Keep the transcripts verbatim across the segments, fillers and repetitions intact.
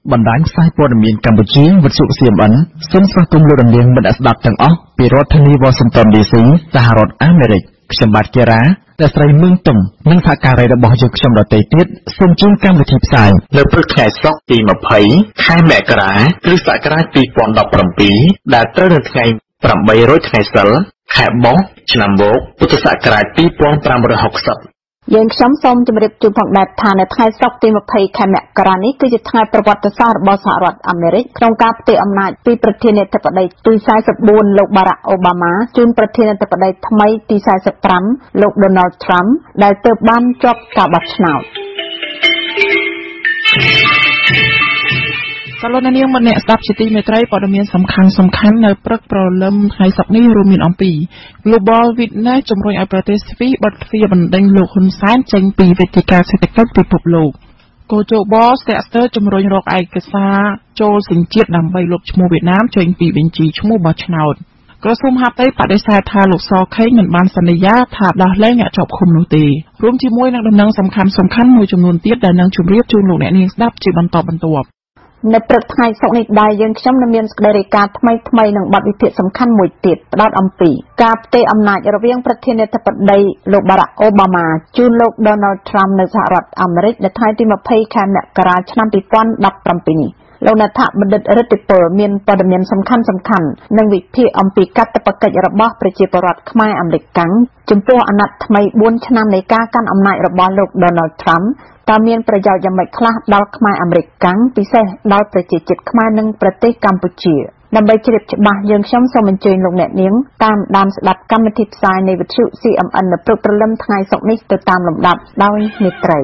បណ្ដាញផ្សាយព័ត៌មានកម្ពុជាវិទ្យុ C M N សូមស្វាគមន៍លោកនាងមិត្តស្ដាប់ទាំងអស់ពីរដ្ឋធានី Washington ឌី ស៊ី សហរដ្ឋអាមេរិកខ្ញុំបាទជារ៉ាអ្នកស្រីមឿងទុំនិងសហការីរបស់យើងខ្ញុំដទៃទៀតសូមជូនកម្មវិធីផ្សាយនៅព្រឹកថ្ងៃសុក្រទីยี่สิบខែមករាគ្រិស្តសករាជยี่สิบสิบเจ็ดដែលត្រូវនៅថ្ងៃแปดร้อยថ្ងៃសិលខែបុស្សឆ្នាំមកពុទ្ធសករាជยี่สิบห้าหกสิบយើងខ្ញុំសូមជម្រាបជូនផងដែរថានៅថ្ងៃសុក្រទីยี่สิบខែមករានេះគឺជាថ្ងៃប្រវត្តិសាស្ត្ររបស់សហរដ្ឋអាមេរិកក្នុងការផ្ទេរអំណាចពីប្រធានាធិបតីទីสี่สิบสี่លោកបារ៉ាក់អូបាម៉ាជូនប្រធានាធិបតីថ្មីទីสี่สิบห้าលោកដូណាល់ត្រាំដែលទើបបានជាប់ការបោះឆ្នោតសាឡូននាងមអ្នកស្ដាប់ជាទីមេត្រីព័ត៌មានសំខាន់សំខាន់នៅព្រឹកព្រលឹមថ្ងៃសុក្រនេះរួមមានអំពី Global Witness ជំរុញឲ្យប្រទេសស្វីសបិទទ្វារបណ្ដេញលោកហ៊ុនសែនចេញពីវេទិកាសេដ្ឋកិច្ចពិភពលោកកោជបស្ទាក់ស្ទើរជំរុញរកឯកសារចូលសញ្ជាតិដើម្បីលុបឈ្មោះវៀតណាមចេញពីបញ្ជីឈ្មោះបោះឆ្នោតក្រសួងមហាផ្ទៃបដិសេធថាលោកសខេងមិនបានសន្យាថាដោះលែងអ្នកជាប់ឃុំនោះទេរួមជាមួយនឹងដំណឹងសំខាន់សំខាន់មួយចំនួនទៀតដែលនឹងជម្រាបជូនលោកអ្នកនាងស្ដាប់ជាបន្តបន្ទាប់នៅព្រឹកថ្ងៃសុក្រនេះដែរយើងខ្ញុំនឹងមានសេចក្តីរាយការណ៍ថ្មីថ្មីនិងបទវិភាគសំខាន់មួយទៀតផ្ដោតអំពីការផ្ទេរអំណាចរវាងប្រធានាធិបតីលោកបារ៉ាក់អូបាម៉ាជូនលោកដូណាល់ត្រាំនៅសហរដ្ឋអាមេរិកនៅថ្ងៃទីยี่สิบខែមករាឆ្នាំยี่สิบสิบเจ็ดនេះលោកនាថបណ្ឌិតរិទ្ធិពលមានព័ត៌មានសំខាន់សំខាន់និងវិភាគអំពីកាតព្វកិច្ចរបស់ប្រជាពលរដ្ឋខ្មែរអាមេរិកកាំងចំពោះអាណត្តិថ្មីbốnឆ្នាំនៃការកាន់អំណាចរបស់លោកដូណាល់ត្រាំតើមានប្រយោជន៍យ៉ាងម៉េចខ្លះដល់ខ្មែរអាមេរិកកាំងពិសេសដល់ប្រជាជាតិខ្មែរនិងប្រទេសកម្ពុជាដើម្បីជ្រាបច្បាស់យើងខ្ញុំសូមអញ្ជើញលោកអ្នកនាងតាមដានស្ដាប់កម្មវិធីផ្សាយនៃវិទ្យុ C M N នៅព្រឹកព្រលឹមថ្ងៃសុក្រនេះទៅតាមលំដាប់ដោយមេត្រី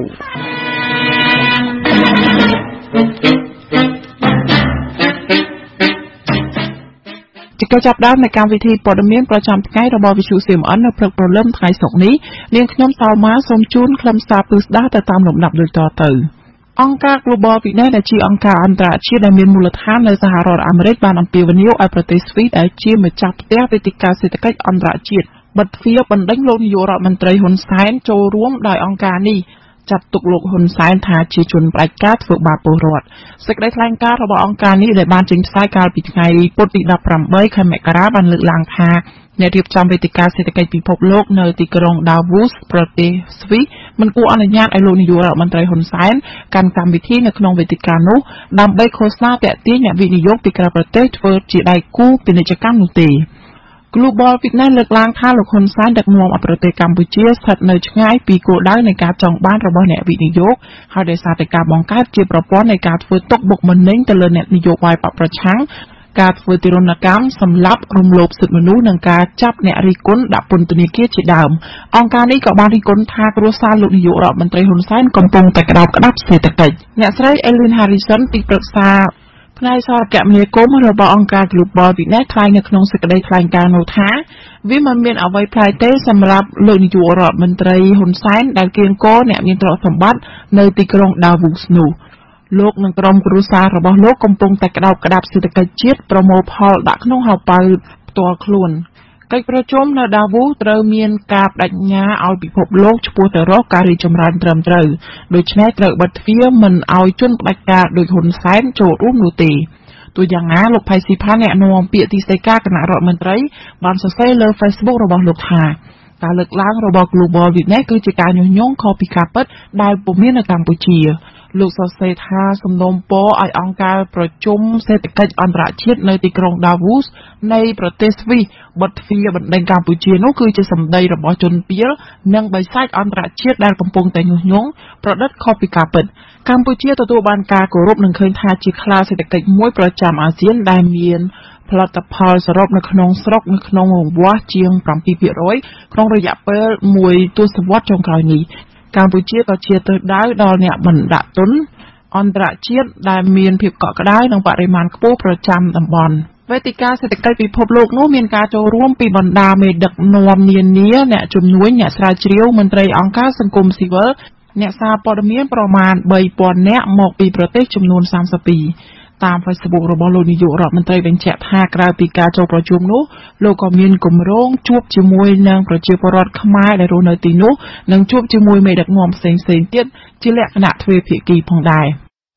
ជាការចាប់ផ្ដើមនៃកម្មវិធីព័ត៌មានប្រចាំថ្ងៃរបស់វិទ្យុ C M N នៅព្រឹកព្រលឹមថ្ងៃសុក្រនេះនាងខ្ញុំសាលម៉ាសូមជូនខ្លឹមសារពិស្ដារទៅតាមលំដាប់ដូចតទៅអង្គការ Global Witness ដែលជាអង្គការអន្តរជាតិដែលមានមូលដ្ឋាននៅសហរដ្ឋអាមេរិកបានអំពាវនាវឲ្យប្រទេសស្វីសដែលជាម្ចាស់ផ្ទះវេទិកាសេដ្ឋកិច្ចអន្តរជាតិបិទទ្វារបណ្ដេញលោកនាយករដ្ឋមន្ត្រីហ៊ុនសែនចូលរួមដោយអង្គការនេះចាត់ទុកលោកហ៊ុនសែនថាជាជនផ្ដាច់ការធ្វើបាបពលរដ្ឋសេចក្តីថ្លែងការណ៍របស់អង្គការនេះដែលបានចេញផ្សាយកាលពីថ្ងៃពុធទីដប់ប្រាំបីខែមករាបានលើកឡើងថាអ្នករៀបចំវេទិកាសេដ្ឋកិច្ចពិភពលោកនៅទីក្រុង Davos ប្រទេសស្វីសមិនគួរអនុញ្ញាតឲ្យលោកនាយករដ្ឋមន្ត្រីហ៊ុនសែនកាន់កម្មវិធីនៅក្នុងវេទិកានោះដើម្បីឃោសនាទាក់ទាញអ្នកវិនិយោគពីក្រៅប្រទេសធ្វើជាដៃគូពាណិជ្ជកម្មនោះទេGlobal Witness លើកឡើងថាលោកហ៊ុនសែនដឹកនាំឲ្យប្រទេសកម្ពុជាស្ថិតនៅឆ្ងាយពីគោលដៅនៃការចង់បានរបស់អ្នកវិនិយោគហើយដោយសារតែការបង្កើតជាប្រព័ន្ធនៃការធ្វើទុកបុកម្នេញទៅលើអ្នកនយោបាយបកប្រឆាំងការធ្វើទារុណកម្មសម្លាប់រំលោភសិទ្ធិមនុស្សនិងការចាប់អ្នករិះគន់ដាក់ពន្ធនាគារជាដើមអង្គការនេះក៏បានរិះគន់ថាគ្រួសារលោកនាយករដ្ឋមន្ត្រីហ៊ុនសែនកំពុងតែក្តោបក្តាប់សេដ្ឋកិច្ចអ្នកស្រី Ellen Harrison ទីប្រឹក្សាផ្នែកសារគមនាគមន៍របស់អង្គការ Global Witness ថ្លែងនៅក្នុងសេចក្តីថ្លែងការណ៍នោះថាវាមិនមានអ្វីប្លែកទេសម្រាប់លោកនាយករដ្ឋមន្ត្រីហ៊ុនសែនដែលគៀងគរអ្នកមានទ្រព្យសម្បត្តិនៅទីក្រុង Davos នោះលោកនិងក្រុមគ្រួសាររបស់លោកកំពុងតែក្តោបក្តាប់សេដ្ឋកិច្ចជាតិប្រមូលផលដាក់ក្នុងហោប៉ៅផ្ទាល់ខ្លួនកិច្ចប្រជុំនៅ Davos ត្រូវមានការបដិញ្ញាឲ្យពិភពលោកឆ្ពោះទៅរកការរីកចម្រើនត្រឹមត្រូវដូច្នេះត្រូវបិទទ្វារមិនឲ្យជនផ្ដាច់ការដូចហ៊ុនសែនចូលរួមនោះទេទូយ៉ាងណាលោកផៃស៊ីផានអ្នកនាំពាក្យទីស្តីការគណៈរដ្ឋមន្ត្រីបានសរសេរលើ Facebook របស់លោកថាការលើកឡើងរបស់ Global Witness គឺជាការញុះញង់ខុសពីការពិតដែលពុំមាននៅកម្ពុជាលោកសរសេរថាសំណូមពរឲ្យអង្គការប្រជុំសេដ្ឋកិច្ចអន្តរជាតិនៅទីក្រុង Davos នៃប្រទេសស្វីសបិទទ្វារបណ្ដេញកម្ពុជានោះគឺជាសម្ដីរបស់ជនពាលនិងបិសាចអន្តរជាតិដែលកំពុងតែញុះញង់ប្រឌិតខុសពីការពិតកម្ពុជាទទួលបានការគោរពនិងឃើញថាជាខ្លាសេដ្ឋកិច្ចមួយប្រចាំអាស៊ានដែលមានផលិតផលសរុបនៅក្នុងស្រុកនៅក្នុងរង្វាស់ជាងseven percentក្នុងរយៈពេលមួយទសវត្សរ៍ចុងក្រោយនេះកម្ពុជាក៏ជាទិសដៅដល់អ្នកបណ្ដាក់ទុនអន្តរជាតិដែលមានភាពកក់ក្ដៅនិងបរិមាណខ្ពស់ប្រចាំតំបន់វេទិកាសេដ្ឋកិច្ចពិភពលោកនោះមានការចូលរួមពីបណ្ដាមេដឹកនាំនានាអ្នកជំនួយអ្នកស្រាវជ្រាវមន្ត្រីអង្គការសង្គមស៊ីវិលអ្នកសារព័ត៌មានប្រមាណthree thousandនាក់មកពីប្រទេសចំនួនthirty-twoតាម Facebook របស់លោកនាយករដ្ឋមន្ត្រីបញ្ជាក់ថាក្រៅពីការចូលប្រជុំនោះលោកក៏មានគម្រោងជួបជាមួយនឹងប្រជាពលរដ្ឋខ្មែរដែលរស់នៅទីនោះនិងជួបជាមួយមេដឹកនាំផ្សេងៗទៀតជាលក្ខណៈទ្វេភាគីផងដែរ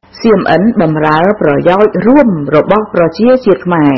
សៀមអិនបម្រើប្រយោជន៍រួមរបស់ប្រជាជាតិខ្មែរ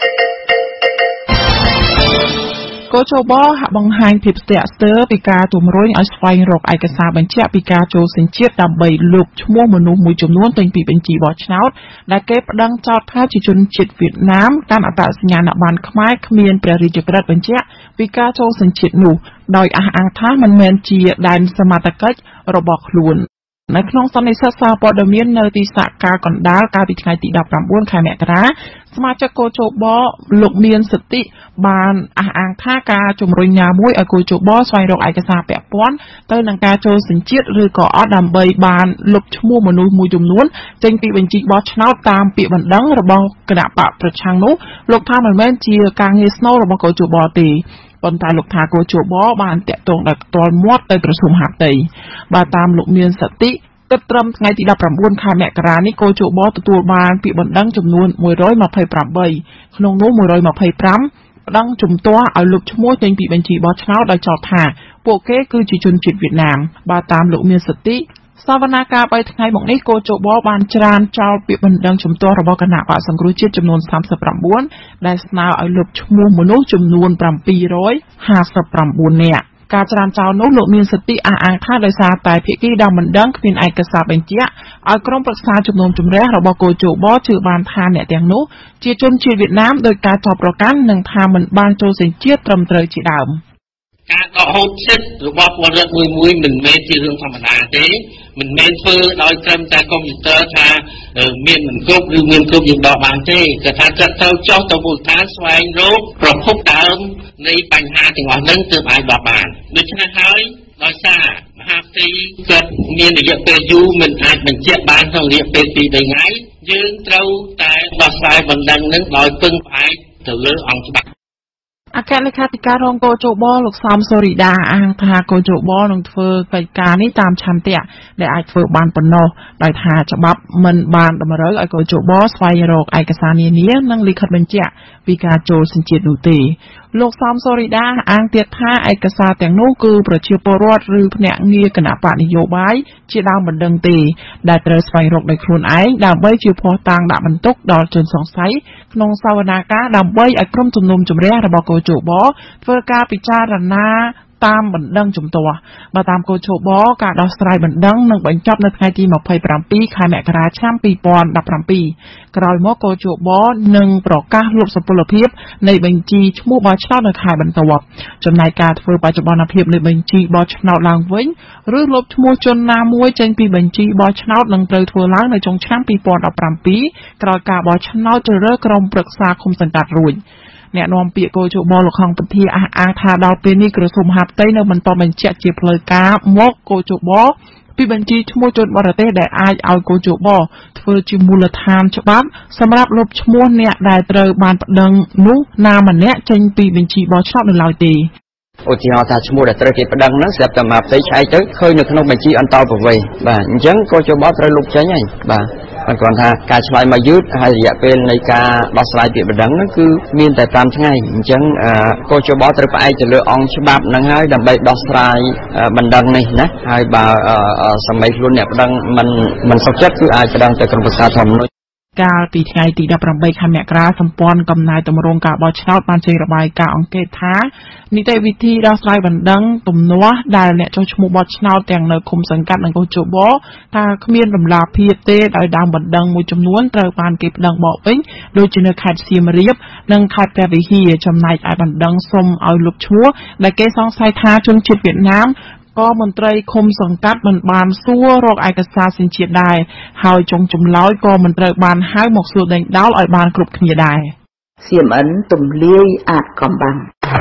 កោជបហាក់បង្ហាញភាពស្ទាក់ស្ទើរពីការជំរុញឲ្យស្វែងរកឯកសារបញ្ជាក់ពីការចូលសញ្ជាតិដើម្បីលុបឈ្មោះមនុស្សមួយចំនួនចេញពីបញ្ជីបោះឆ្នោតដែលគេប្តឹងចោទថាជាជនជាតិវៀតណាមតាមអត្តសញ្ញាណប័ណ្ណខ្មែរគ្មានព្រះរាជក្រឹត្យបញ្ជាក់ពីការចូលសញ្ជាតិនោះដោយអះអាងថាមិនមែនជាដែនសមត្ថកិច្ចរបស់ខ្លួននៅក្នុងសន្និសីទសារព័ត៌មាននៅទីសាខាកណ្ដាលកាលពីថ្ងៃទីដប់ប្រាំបួនខែមករាសមាជិកកោជបលោកមានសិទ្ធិបានអះអាងថាការជំរុញណាមួយឲ្យកោជបស្វែងរកឯកសារពាក់ព័ន្ធទៅនឹងការចូលសញ្ជាតិឬក៏អត់ដើម្បីបានលុបឈ្មោះមនុស្សមួយចំនួនចេញពីបញ្ជីបោះឆ្នោតតាមពាក្យបណ្ដឹងរបស់គណៈបកប្រឆាំងនោះលោកថាមិនមែនជាការងារស្នូលរបស់កោជបទេប៉ុន្តែលោកថាកោជបបានតាក់ទងដោយផ្ទាល់មាត់ទៅក្រសួងមហាផ្ទៃបាទតាមលោកមានសតិគិតត្រឹមថ្ងៃទីដប់ប្រាំបួនខែមករានេះកោជបទទួលបានពាក្យបណ្ដឹងចំនួនមួយរយម្ភៃប្រាំបីក្នុងនោះមួយរយម្ភៃប្រាំប្តឹងជំទាស់ឲ្យលុបឈ្មោះចេញពីបញ្ជីបោះឆ្នោតដោយចោទថាពួកគេគឺជាជនជាតិវៀតណាមបាទតាមលោកមានសតិសវនាការបីថ្ងៃមកនេះកោជបបានច្រានចោលពាក្យបណ្ដឹងជំទាស់របស់គណៈបកសង្គ្រោះជាតិចំនួនសាមសិបប្រាំបួនដែលស្នើឲ្យលុបឈ្មោះមនុស្សចំនួនប្រាំពីររយហាសិបប្រាំបួននាក់ការច្រានចោលនោះលោកមានសិទ្ធិអះអាងថាដោយសារតែភាគីដែលមិនដឹងគ្មានឯកសារបញ្ជាក់ឲ្យក្រុមប្រឹក្សាជំនុំជម្រះរបស់កោជបជឿបានថាអ្នកទាំងនោះជាជនជាតិវៀតណាមដោយការចោទប្រកាន់និងថាមិនបានចូលសញ្ជាតិត្រឹមត្រូវជាដើមការដកហូតសិទ្ធិរបស់ពលរដ្ឋមួយមួយមិនមែនជារឿងធម្មតាទេមិនមែនធ្វើដោយត្រឹមតែកុំព្យូទ័រថាមានមិនគ្រប់ឬមានគ្រប់យើងដកបានទេគឺថាគាត់ត្រូវចុះទៅមូលដ្ឋានស្វែងរកប្រភពដើមនៃបញ្ហាទាំងអស់ហ្នឹងទើបអាចដកបានដូច្នេះហើយដោយសារមហាផ្ទៃគាត់មានរយៈពេលយូរមិនអាចបញ្ជាក់បានក្នុងរយៈពេលពីរបីថ្ងៃយើងត្រូវតែដោះស្រាយបណ្ដឹងហ្នឹងដោយពឹងផ្អែកទៅលើអង្គច្បាប់អគ្គលេខាធិការរងកោជបលោកសំសូរីដាអាងថាកោជបនឹងធ្វើកិច្ចការនេះតាមឆន្ទៈដែលអាចធ្វើបានប៉ុណ្ណោះដោយថាច្បាប់មិនបានតម្រូវឲ្យកោជបស្វែងរកឯកសារនានានិងលិខិតបញ្ជាក់ពីការចូលសញ្ជាតិនោះទេលោកសំសូរីដាអាងទៀតថាឯកសារទាំងនោះគឺប្រជាពលរដ្ឋឬភ្នាក់ងារគណៈបកនយោបាយជាដើមមិនដឹងទេដែលត្រូវស្វែងរកដោយខ្លួនឯងដើម្បីជាភស្តុតាងដាក់បន្ទុកដល់ជនសង្ស័យក្នុងសវនាការដើម្បីឲ្យក្រុមជំនុំជម្រះរបស់កោជបធ្វើការពិចារណាតាមបណ្ដឹងជំទាស់បើតាមកោជបការដោះស្រាយបណ្ដឹងនឹងបញ្ចប់នៅថ្ងៃទីម្ភៃប្រាំពីរខែមករាឆ្នាំពីរពាន់ដប់ប្រាំពីរក្រោយមកកោជបនឹងប្រកាសលុបសុពលភាពនៃបញ្ជីឈ្មោះបោះឆ្នោតនៅខែបន្ទាប់ចំណែកការធ្វើបច្ចុប្បន្នភាពនៃបញ្ជីបោះឆ្នោតឡើងវិញឬលុបឈ្មោះជនណាមួយចេញពីបញ្ជីបោះឆ្នោតនឹងត្រូវធ្វើឡើងនៅចុងឆ្នាំពីរពាន់ដប់ប្រាំពីរក្រោយការបោះឆ្នោតជ្រើសរើសក្រុមប្រឹក្សាឃុំសង្កាត់រួចអ្នកនាំពាក្យកោជបលោកខងពធាអះអាងថាដល់ពេលនេះក្រសួងមហាផ្ទៃនៅបន្តបញ្ជាក់ជាផ្លូវការមកកោជបពីបញ្ជីឈ្មោះជនបរទេសដែលអាចឲ្យកោជបធ្វើជាមូលដ្ឋានច្បាប់សម្រាប់លុបឈ្មោះអ្នកដែលត្រូវបានប្តឹងនោះណាម្នាក់ចេញពីបញ្ជីបោះឆ្នោតនៅឡើយទេឧទាហរណ៍ថាឈ្មោះដែលត្រូវគេប្តឹងហ្នឹងស្រាប់តែមកផ្ទៃឆ្អែកទៅឃើញនៅក្នុងបញ្ជីអន្តរប្រវេសន៍បាទអញ្ចឹងកោជបត្រូវលុបចេញហើយបាទគ្រាន់ថាការឆ្លើយមកយឺតហើយរយៈពេលនៃការដោះស្រាយពាក្យបណ្ដឹងហ្នឹងគឺមានតែប្រាំថ្ងៃអញ្ចឹងកោជបត្រូវផ្អែកទៅលើអង្គច្បាប់ហ្នឹងហើយដើម្បីដោះស្រាយបណ្ដឹងនេះណាហើយបើសម័យខ្លួនអ្នកបណ្ដឹងមិនមិនសុខចិត្តគឺអាចបណ្ដឹងទៅក្រុមប្រឹក្សាធម្មនុញ្ញកាលពីថ្ងៃទីដប់ប្រាំបីខែមករាសម្ព័ន្ធកំណែតម្រង់ការបោះឆ្នោតបានចេញរបាយការណ៍អង្កេតថានីតិវិធីដោះស្រាយបណ្ដឹងទំនាស់ដែលអ្នកចុះឈ្មោះបោះឆ្នោតទាំងនៅឃុំសង្កាត់និងកោជបថាគ្មានដំណាភៀបទេដោយដើមបណ្ដឹងមួយចំនួនត្រូវបានគេប្តឹងបកវិញដូចជានៅខេត្តសៀមរាបនិងខេត្តព្រះវិហារចំណែកឯបណ្ដឹងសុំឲ្យលុបឈ្មោះដែលគេសង្ស័យថាជនជាតិវៀតណាមក៏មន្ត្រីឃុំសង្កាត់មិនបានសួររកឯកសារសញ្ជាតិដែរហើយចុងចម្លើយក៏មិនត្រូវបានហៅមកសួរដេញដោលឲ្យបានគ្រប់គ្នាដែរសៀមអិនទំលាយអាតកំបាំង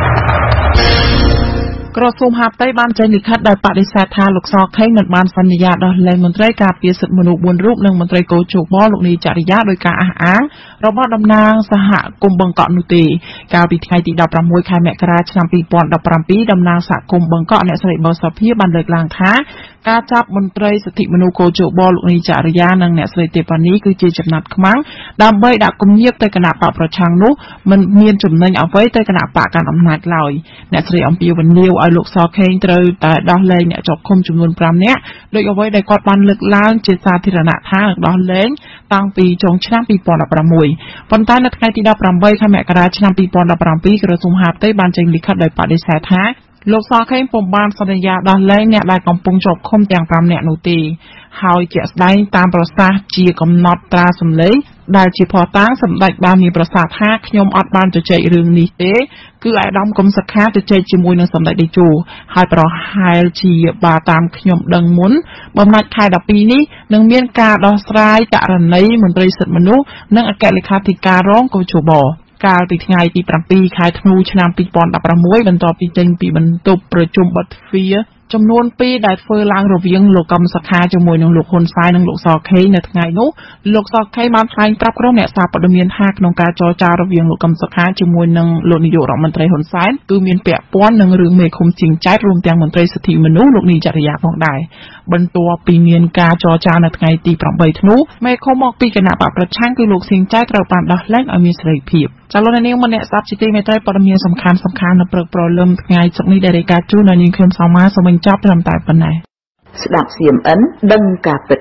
ក្រសួងមហាផ្ទៃបានចេញលិខិតដោយបដិសេធថាលោកសខេងមិនបានសន្យាដោះលែងមន្ត្រីការពារសិទ្ធិមនុស្សបួនរូបនិងមន្ត្រីកោជបលោកនីចរិយាដោយការអះអាងរបស់តំណាងសហគមន៍បឹងកក់នោះទេកាលពីថ្ងៃទីដប់ប្រាំមួយខែមករាឆ្នាំពីរពាន់ដប់ប្រាំពីរតំណាងសហគមន៍បឹងកក់អ្នកស្រីបោសុភាបានលើកឡើងថាការចាប់មន្ត្រីសិទ្ធិមនុស្សកោជបលោកនីចរិយានិងអ្នកស្រីទេប៉ានីគឺជាចំណាត់ខ្មាំងដើម្បីដាក់គំនាបទៅគណៈបកប្រឆាំងនោះមិនមានចំណេញអ្វីទៅគណៈបកកាន់អំណាចឡើយអ្នកស្រីអំពាវនាវឲ្យលោកសខេងត្រូវតែដោះលែងអ្នកជាប់ឃុំចំនួនប្រាំនាក់ដោយអ្វីដែលគាត់បានលើកឡើងជាសាធារណៈថានឹងដោះលែងតាំងពីចុងឆ្នាំពីរពាន់ដប់ប្រាំមួយប៉ុន្តែនៅថ្ងៃទីដប់ប្រាំបីខែមករាឆ្នាំពីរពាន់ដប់ប្រាំពីរក្រសួងមហាផ្ទៃបានចេញលិខិតដោយបដិសេធថាលោកសខេងពុំបានសន្យាដោះលែងអ្នកដែលកំពុងជាប់ឃុំទាំងប្រាំនាក់នោះទេហើយជាក់ស្ដែងតាមប្រសាសន៍ជាកំណត់ត្រាសម្លេងដែលជាភស្តុតាងសម្ដេចបានមានប្រសាសន៍ថាខ្ញុំអត់បានជជែករឿងនេះទេគឺអាយដាមកុំសុខាជជែកជាមួយនឹងសម្ដេចតេជោហើយប្រហែលជាបើតាមខ្ញុំដឹងមុនបំណាច់ខែដប់ពីរនេះនឹងមានការដោះស្រាយករណីមន្ត្រីសិទ្ធិមនុស្សនិងអគ្គលេខាធិការរងកោជបកាលពីថ្ងៃទីប្រាំពីរខែធ្នូឆ្នាំពីរពាន់ដប់ប្រាំមួយបន្ទាប់ពីចេញពីបន្ទប់ប្រជុំបិទទ្វារចំនួនពីរដែលធ្វើឡើងរវាងលោកកឹមសុខាជាមួយនឹងលោកហ៊ុនសែននិងលោកសខេងនៅថ្ងៃនោះលោកសខេងបានថ្លែងប្រាប់ក្រុមអ្នកសារព័ត៌មានថាក្នុងការចរចារវាងលោកកឹមសុខាជាមួយនឹងលោកនាយករដ្ឋមន្ត្រីហ៊ុនសែនគឺមានពាក់ព័ន្ធនឹងរឿងមេឃុំជាងចែករួមទាំងមន្ត្រីសិទ្ធិមនុស្សលោកនីចរិយាផងដែរបន្ទាប់ពីមានការចរចានៅថ្ងៃទីប្រាំបីធ្នូមេឃុំមកពីគណៈបកប្រឆាំងគឺលោកសៀងចែកត្រូវបានដោះលែងឲ្យមានសេរីភាពចាលោកនាងម្នាក់ស្ដាប់ជាទីមេត្រីព័ត៌មានសំខាន់សំខាន់នៅព្រឹកព្រលឹមថ្ងៃសុក្រនេះដែលរាយការណ៍ជូនដល់នាងខ្ញុំសោមាសូមបញ្ចប់ត្រឹមតែប៉ុណ្ណេះស្ដាប់ ซี เอ็ม เอ็น ដឹងការពិត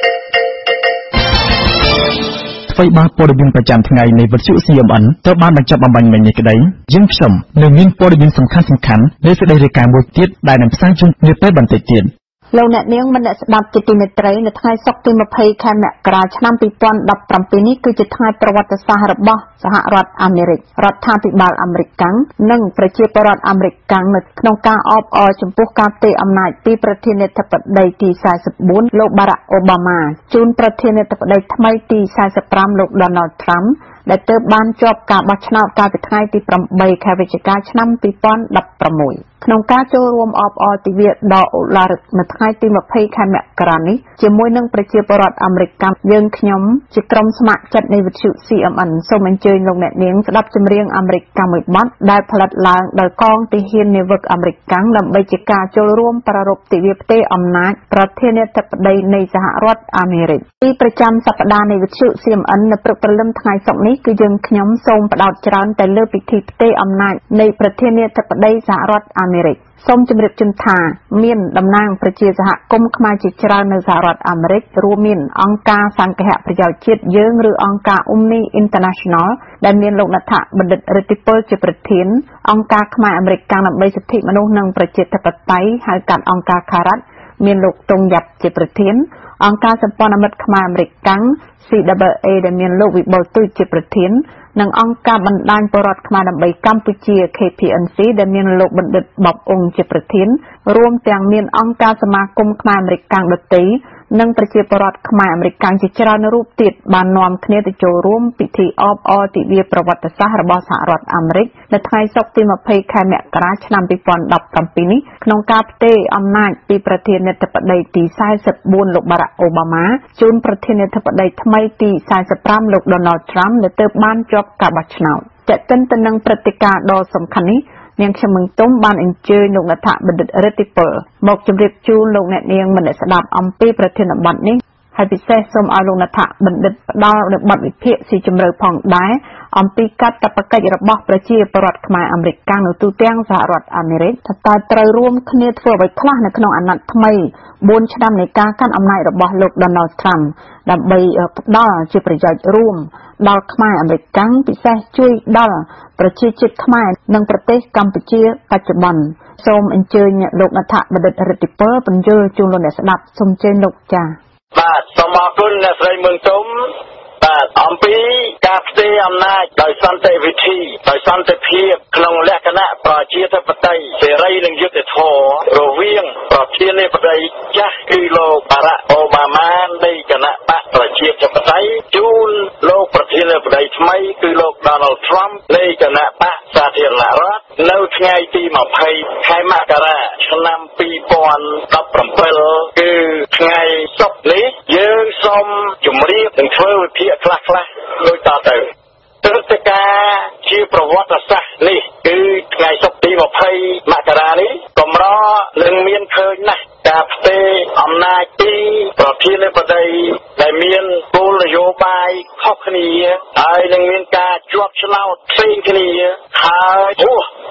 អ្វីបានព័ត៌មានប្រចាំថ្ងៃនៃវិទ្យុ ซี เอ็ม เอ็น ត្រូវបានបញ្ចប់បំបញ្ញមិញនេះក្តីយើងខ្ញុំនឹងមានព័ត៌មានសំខាន់សំខាន់នៃសេចក្តីរាយការណ៍មួយទៀតដែលនឹងផ្សាយជូននាពេលបន្តិចទៀតលោកអ្នកនាងមនស្ដាប់ជាទីមេត្រីនៅថ្ងៃសុក្រទីម្ភៃខែមករាឆ្នាំពីរពាន់ដប់ប្រាំពីរនេះគឺជាថ្ងៃប្រវត្តិសាស្ត្ររបស់សហរដ្ឋអាមេរិករដ្ឋាភិបាលអាមេរិកកាំងនិងប្រជាពលរដ្ឋអាមេរិកកាំងនៅក្នុងការអបអរចំពោះការផ្ទេរអំណាចពីប្រធានាធិបតីទីសែនសិបបួនលោកបារ៉ាក់អូបាម៉ាជូនប្រធានាធិបតីថ្មីទីសែនសិបប្រាំលោកដូណាល់ត្រាំដែលទើបបានជាប់ការបោះឆ្នោតកាលពីថ្ងៃទីប្រាំបីខែវិច្ឆិកាឆ្នាំពីរពាន់ដប់ប្រាំមួយក្នុងការចូលរួមអបអរទិវាដ៏ឧឡារិកនៅថ្ងៃទីម្ភៃខែមករានេះជាមួយនឹងប្រជាពលរដ្ឋអាមេរិកកាំងយើងខ្ញុំជាក្រុមស្ម័គ្រចិត្តនៃវិទ្យុ ซี เอ็ม เอ็น សូមអញ្ជើញលោកអ្នកនាងស្ដាប់ចម្រៀងអាមេរិកកាំងមួយបទដែលផលិតឡើងដោយកងទាហាននាវិកអាមេរិកកាំងដើម្បីជាការចូលរួមប្រារព្ធទិវាផ្ទេរអំណាចប្រធានាធិបតីនៃសហរដ្ឋអាមេរិកទីប្រចាំសប្តាហ៍នៃវិទ្យុ ซี เอ็ม เอ็น នៅព្រឹកព្រលឹមថ្ងៃសុក្រនេះគឺយើងខ្ញុំសូមផ្ដោតច្រើនទៅលើពិធីផ្ទេរអំណាចនៃប្រធានាធិបតីសហរដ្ឋអាមេរិកសូមជម្រាបជូនថាមានតំណាងប្រជាសហគមន៍ខ្មែរជាច្រើននៅសហរដ្ឋអាមេរិករួមមានអង្គការសង្ឃៈប្រយោជន៍ជាតិយើងឬអង្គការ Omni International ដែលមានលោកណដ្ឋបណ្ឌិតរិទ្ធិពលជាប្រធានអង្គការខ្មែរអាមេរិកកាំងដើម្បីសិទ្ធិមនុស្សនិងប្រជាធិបតេយ្យហៅកាត់អង្គការខារ៉ាត់មានលោកតុងយ៉ាប់ជាប្រធានអង្គការសម្ព័ន្ធមិត្តខ្មែរអាមេរិកកាំង ซี เอ เอ ដែលមានលោកវិបុលទូចជាប្រធាននិងអង្គការបណ្ដាញពលរដ្ឋខ្មែរដើម្បីកម្ពុជា เค พี เอ็น ซี ដែលមានលោកបណ្ឌិតបបអ៊ុងជាប្រធានរួមទាំងមានអង្គការសមាគមខ្មែរអាមេរិកកាំងដទៃនិងប្រជាពលរដ្ឋខ្មែរអាមេរិកកាំងជាច្រើនរូបទៀតបាននាំគ្នាទៅចូលរួមពិធីអបអរទិវាប្រវត្តិសាស្ត្ររបស់សហរដ្ឋអាមេរិកនៅថ្ងៃសុក្រទីម្ភៃខែមករាឆ្នាំពីរពាន់ដប់ប្រាំពីរនេះក្នុងការផ្ទេរអំណាចពីប្រធានាធិបតីទីសែនសិបបួនលោកបារ៉ាក់អូបាម៉ាជូនប្រធានាធិបតីថ្មីទីសែនសិបប្រាំលោកដូណាល់ត្រាំដែលទើបបានជាប់ការបោះឆ្នោតចាក់ទិនទៅនឹងព្រឹត្តិការណ៍ដ៏សំខាន់នេះនាងខ្ញុំមឹងទុំបានអញ្ជើញលោកណដ្ឋបណ្ឌិតរិទ្ធិពលមកជម្រាបជូនលោកអ្នកនាងមនស្ដាប់អំពីប្រធានបទនេះហើយពិសេសសូមឲ្យលោកណដ្ឋបណ្ឌិតផ្ដល់នូវបទវិភាគស៊ីជម្រៅផងដែរអំពីកាតព្វកិច្ចរបស់ប្រជាពលរដ្ឋខ្មែរអាមេរិកកាំងនៅទូទាំងសហរដ្ឋអាមេរិកថាតើត្រូវរួមគ្នាធ្វើអ្វីខ្លះនៅក្នុងអាណត្តិថ្មីបួនឆ្នាំនៃការកាន់អំណាចរបស់លោកដូណាល់ត្រាំដើម្បីផ្ដល់ជាប្រយោជន៍រួមដល់ខ្មែរអាមេរិកកាំងពិសេសជួយដល់ប្រជាជាតិខ្មែរនិងប្រទេសកម្ពុជាបច្ចុប្បន្នសូមអញ្ជើញលោកណដ្ឋបណ្ឌិតរិទ្ធិពលបញ្យល់ជូនលោកអ្នកស្ដាប់សូមអញ្ជើញលោកចា៎បាទសូមអរគុណអ្នកស្រីមឹងទុំបាទអំពីការផ្ទេរអំណាចដោយសន្តិវិធីដោយសន្តិភាពក្នុងលក្ខណៈប្រជាធិបតេយ្យសេរីនិងយុត្តិធម៌រវាងប្រធានាធិបតីចាស់គឺលោកបារ៉ាក់អូបាម៉ានៃគណៈបកប្រជាធិបតេយ្យជូនលោកប្រធានាធិបតីថ្មីគឺលោកដូណាល់ត្រាំនៃគណៈបកសាធារណរដ្ឋនៅថ្ងៃទីម្ភៃខែមករាឆ្នាំពីរពាន់ដប់ប្រាំពីរគឺថ្ងៃសុក្រនេះយើងសូមជម្រាបនិងធ្វើវិភាគខ្លះខ្លះដូចតទៅព្រឹត្តិការណ៍ជាប្រវត្តិសាស្ត្រនេះគឺថ្ងៃសុក្រទីម្ភៃមករានេះកម្រនឹងមានឃើញណាស់ការផ្ទេរអំណាចពីប្រធានាធិបតីដែលមានគោលនយោបាយខុសគ្នាហើយនឹងមានការជាប់ឆ្នោតផ្សេងគ្នាហើយហួស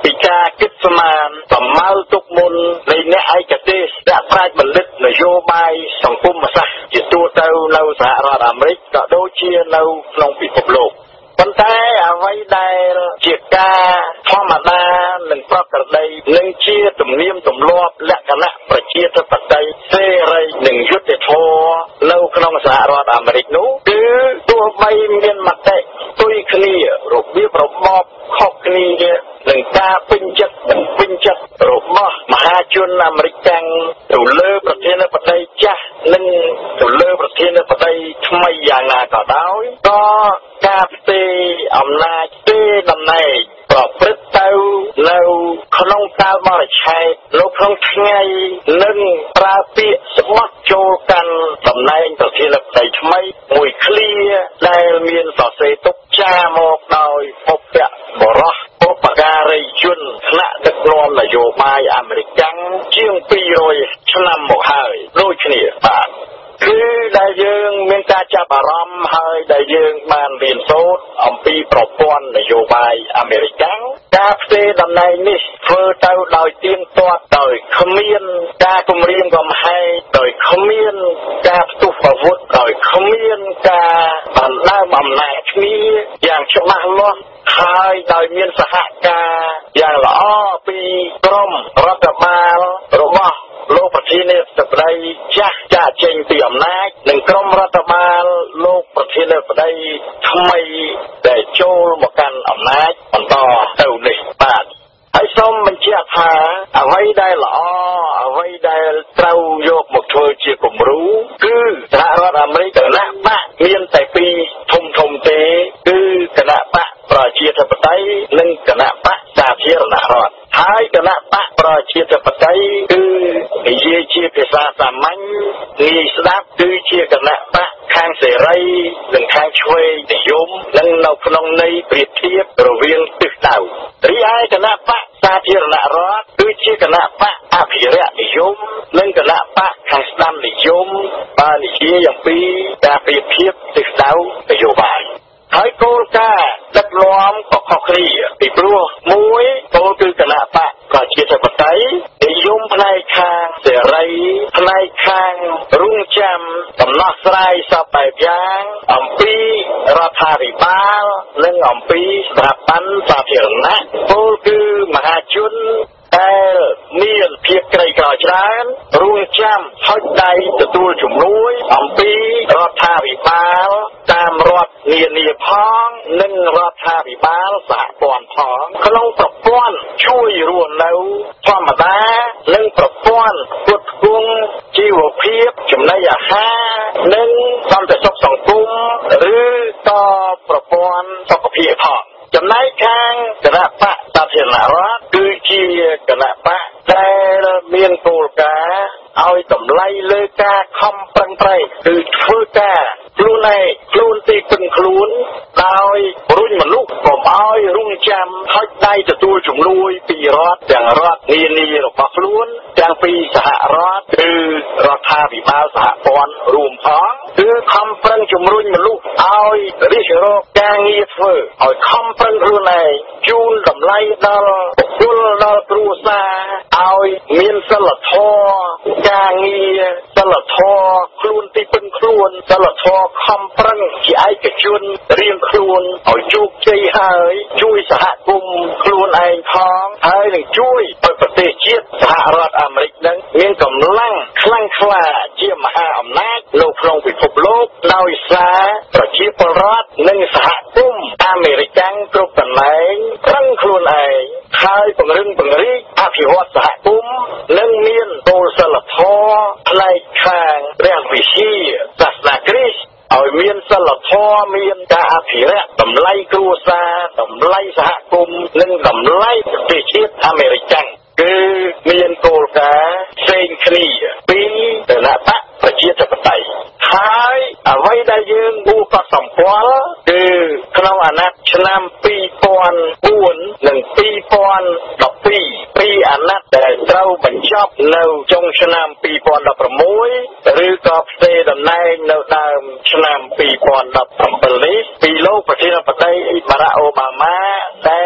ពីការគិតស្មានប្រមាលទុកមុននៃអ្នកឯកទេសដាក់ប្រាជ្ញបណ្ឌិតនយោបាយសង្គមសាស្ត្រជាទូទៅនៅសហរដ្ឋអាមេរិកក៏ដូចជានៅក្នុងពិភពលោកប៉ុន្តែអ្វីដែលជាការធម្មតានិងប្រក្រតីនិងជាទំនៀមទម្លាប់លក្ខណៈប្រជាធិបតេយ្យសេរីនិងយុត្តិធម៌នៅក្នុងសហរដ្ឋអាមេរិកនោះគឺទោះបីមានមតិផ្ទុយគ្នារបៀបរបបខុសគ្នានឹងការពេញចិត្តនិងពេញចិត្តរបស់មហាជនអាមេរិកទាំងទៅលើប្រធានាធិបតីចាស់និងទៅលើប្រធានាធិបតីថ្មីយ៉ាងណាក៏ដោយក៏ការផ្ទេរអំណាចផ្ទេរតំណែងប្រព្រឹត្តទៅនៅក្នុងកាលបរិច្ឆេទនៅក្នុងថ្ងៃនិងប្រើពាក្យស្បត់ចូលកាន់តំណែងប្រធានាធិបតីថ្មីមួយឃ្លាដែលមានសរសេរទុកចារមកដោយពុព្វបរោះបុព្វការីជនថ្នាក់ដឹកនាំនយោបាយអាមេរិកជាងពីររយឆ្នាំមកហើយដូចគ្នាបាទគឺដែលយើងមានការចាប់អារម្មណ៍ហើយដែលយើងបានរៀនសូត្រអំពីប្រព័ន្ធនយោបាយអាមេរិកការផ្ទេរតំណែងនេះធ្វើទៅដោយទៀងទាត់ដោយគ្មានការគំរាមកំហែងដោយគ្មានការផ្ទុះអាវុធដោយគ្មានការបណ្ដើមអំណាចគ្នាយ៉ាងច្បាស់លាស់ហើយដោយមានសហការយ៉ាងល្អពីក្រមរដ្ឋបាលរបស់លោកប្រធានាធិបតីចាស់ចាចេញពីអំណាចនិងក្រមរដ្ឋបាលលោកប្រធានាធិបតីថ្មីដែលចូលមកកាន់អំណាចបន្តទៅនេះបាទហើយសូមបញ្ជាក់ថាអ្វីដែលល្អអ្វីដែលត្រូវយកមកធ្វើជាគំរូគឺសហរដ្ឋអាមេរិកគណៈបកមានតែពីរធំធំទេគឺគណៈបកប្រជាធិបតេយ្យនិងគណៈបកសាធារណរដ្ឋហើយគណៈបកប្រជាធិបតេយ្យគឺនិយាយជាភាសាសាមញ្ញងាយស្ដាប់គឺជាគណៈបកខាងសេរីនិងខាងឆ្វេងនិយមនិងនៅក្នុងន័យប្រៀបធៀបរវាងទិសដៅរីឯគណៈបកសាធារណរដ្ឋគឺជាគណៈបកអភិរក្សនិយមនិងគណៈបកខាងស្ដាំនិយមបាននិយាយអំពីការប្រៀបធៀបទិសដៅនយោបាយហើយគោលការណ៍ដឹកនាំក៏ខុសគ្នាពីព្រោះមួយគោលគឺគណៈបកប្រជាធិបតេយ្យនិយមផ្នែកខាងសេរីផ្នែកខាងរងចាំដំណោះស្រាយសពបែបយ៉ាងអំពីរដ្ឋាភិបាលនិងអំពីស្ថាប័នសាធារណៈគោលគឺមហាជនដែលមានភាពក្រីក្រច្រើនរងចាំហុចដៃទទួលជំនួយអំពីរដ្ឋាភិបាលតាមរដ្ឋនានាផងនិងរដ្ឋាភិបាលសហព័ន្ធផងក្នុងប្រព័ន្ធជួយរស់នៅធម្មតានិងប្រព័ន្ធផ្គត់ផ្គង់ជីវភាពចំណីអាហារនិងសន្តិសុខសង្គមឬក៏ប្រព័ន្ធសុខភាពផងចំណែកខាងគណៈបកសាធារណរដ្ឋគឺជាគណៈបកដែលមានគោលការណ៍ឲ្យតម្លៃលើការខំប្រឹងប្រែងគឺធ្វើការខ្លួនឯងខ្លួនទីពឹងខ្លួនដោយរុញមនុស្សកុំឲ្យរងចាំហុចដៃទទួលជំនួយពីរដ្ឋទាំងរដ្ឋនានារបស់ខ្លួនទាំងពីសហរដ្ឋគឺរដ្ឋាភិបាលសហព័ន្ធរួមផងគឺខំប្រឹងជំរុញមនុស្សឲ្យរិះរកការងារធ្វើឲ្យខំប្រឹងខ្លួនឯងជូនតម្លៃដល់បុគ្គលដល់គ្រួសារឲ្យមានសិលធម៌ការងារសិលធម៌ខ្លួនទីពឹងខ្លួនសិលធម៌ខំប្រឹងជាឯកជនរៀងខ្លួនឲ្យជោគជ័យហើយជួយសហគមន៍ខ្លួនឯងផងហើយនឹងជួយឲ្យប្រទេសជាតិសហរដ្ឋអាមេរិកនឹងមានកម្លាំងខ្លាំងក្លាជាមហាអំណាចនៅក្នុងពិភពលោកដោយសារប្រជាពលរដ្ឋនិងសហគមន៍អាមេរិកគ្រប់កន្លែងប្រឹងខ្លួនឯងហើយពង្រឹងពង្រីកអភិវឌ្ឍសហគមន៍និងមានគោលសិលធម៌ផ្នែកខាងព្រះវិហារសាសនាគ្រីស្ទឲ្យមានសិលធម៌មានការអភិរក្សតម្លៃគ្រួសារតម្លៃសហគមន៍និងតម្លៃប្រទេសជាតិអាមេរិកគឺមានគោលការណ៍ផ្សេងគ្នាពីគណៈបកប្រជាធិបតេយ្យហើយអ្វីដែលយើងគួរកត់សម្គាល់គឺក្នុងអាណត្តិឆ្នាំពីរពាន់បួននិងពីរពាន់ដប់ពីរពីរអាណត្តិដែលត្រូវបញ្ចប់នៅចុងឆ្នាំពីរពាន់ដប់ប្រាំមួយឬក៏ផ្ទេរតំណែងនៅដើមឆ្នាំពីរពាន់ដប់ប្រាំនេះពីលោកប្រធានាធិបតីបារ៉ាក់អូបាម៉ាដែលជា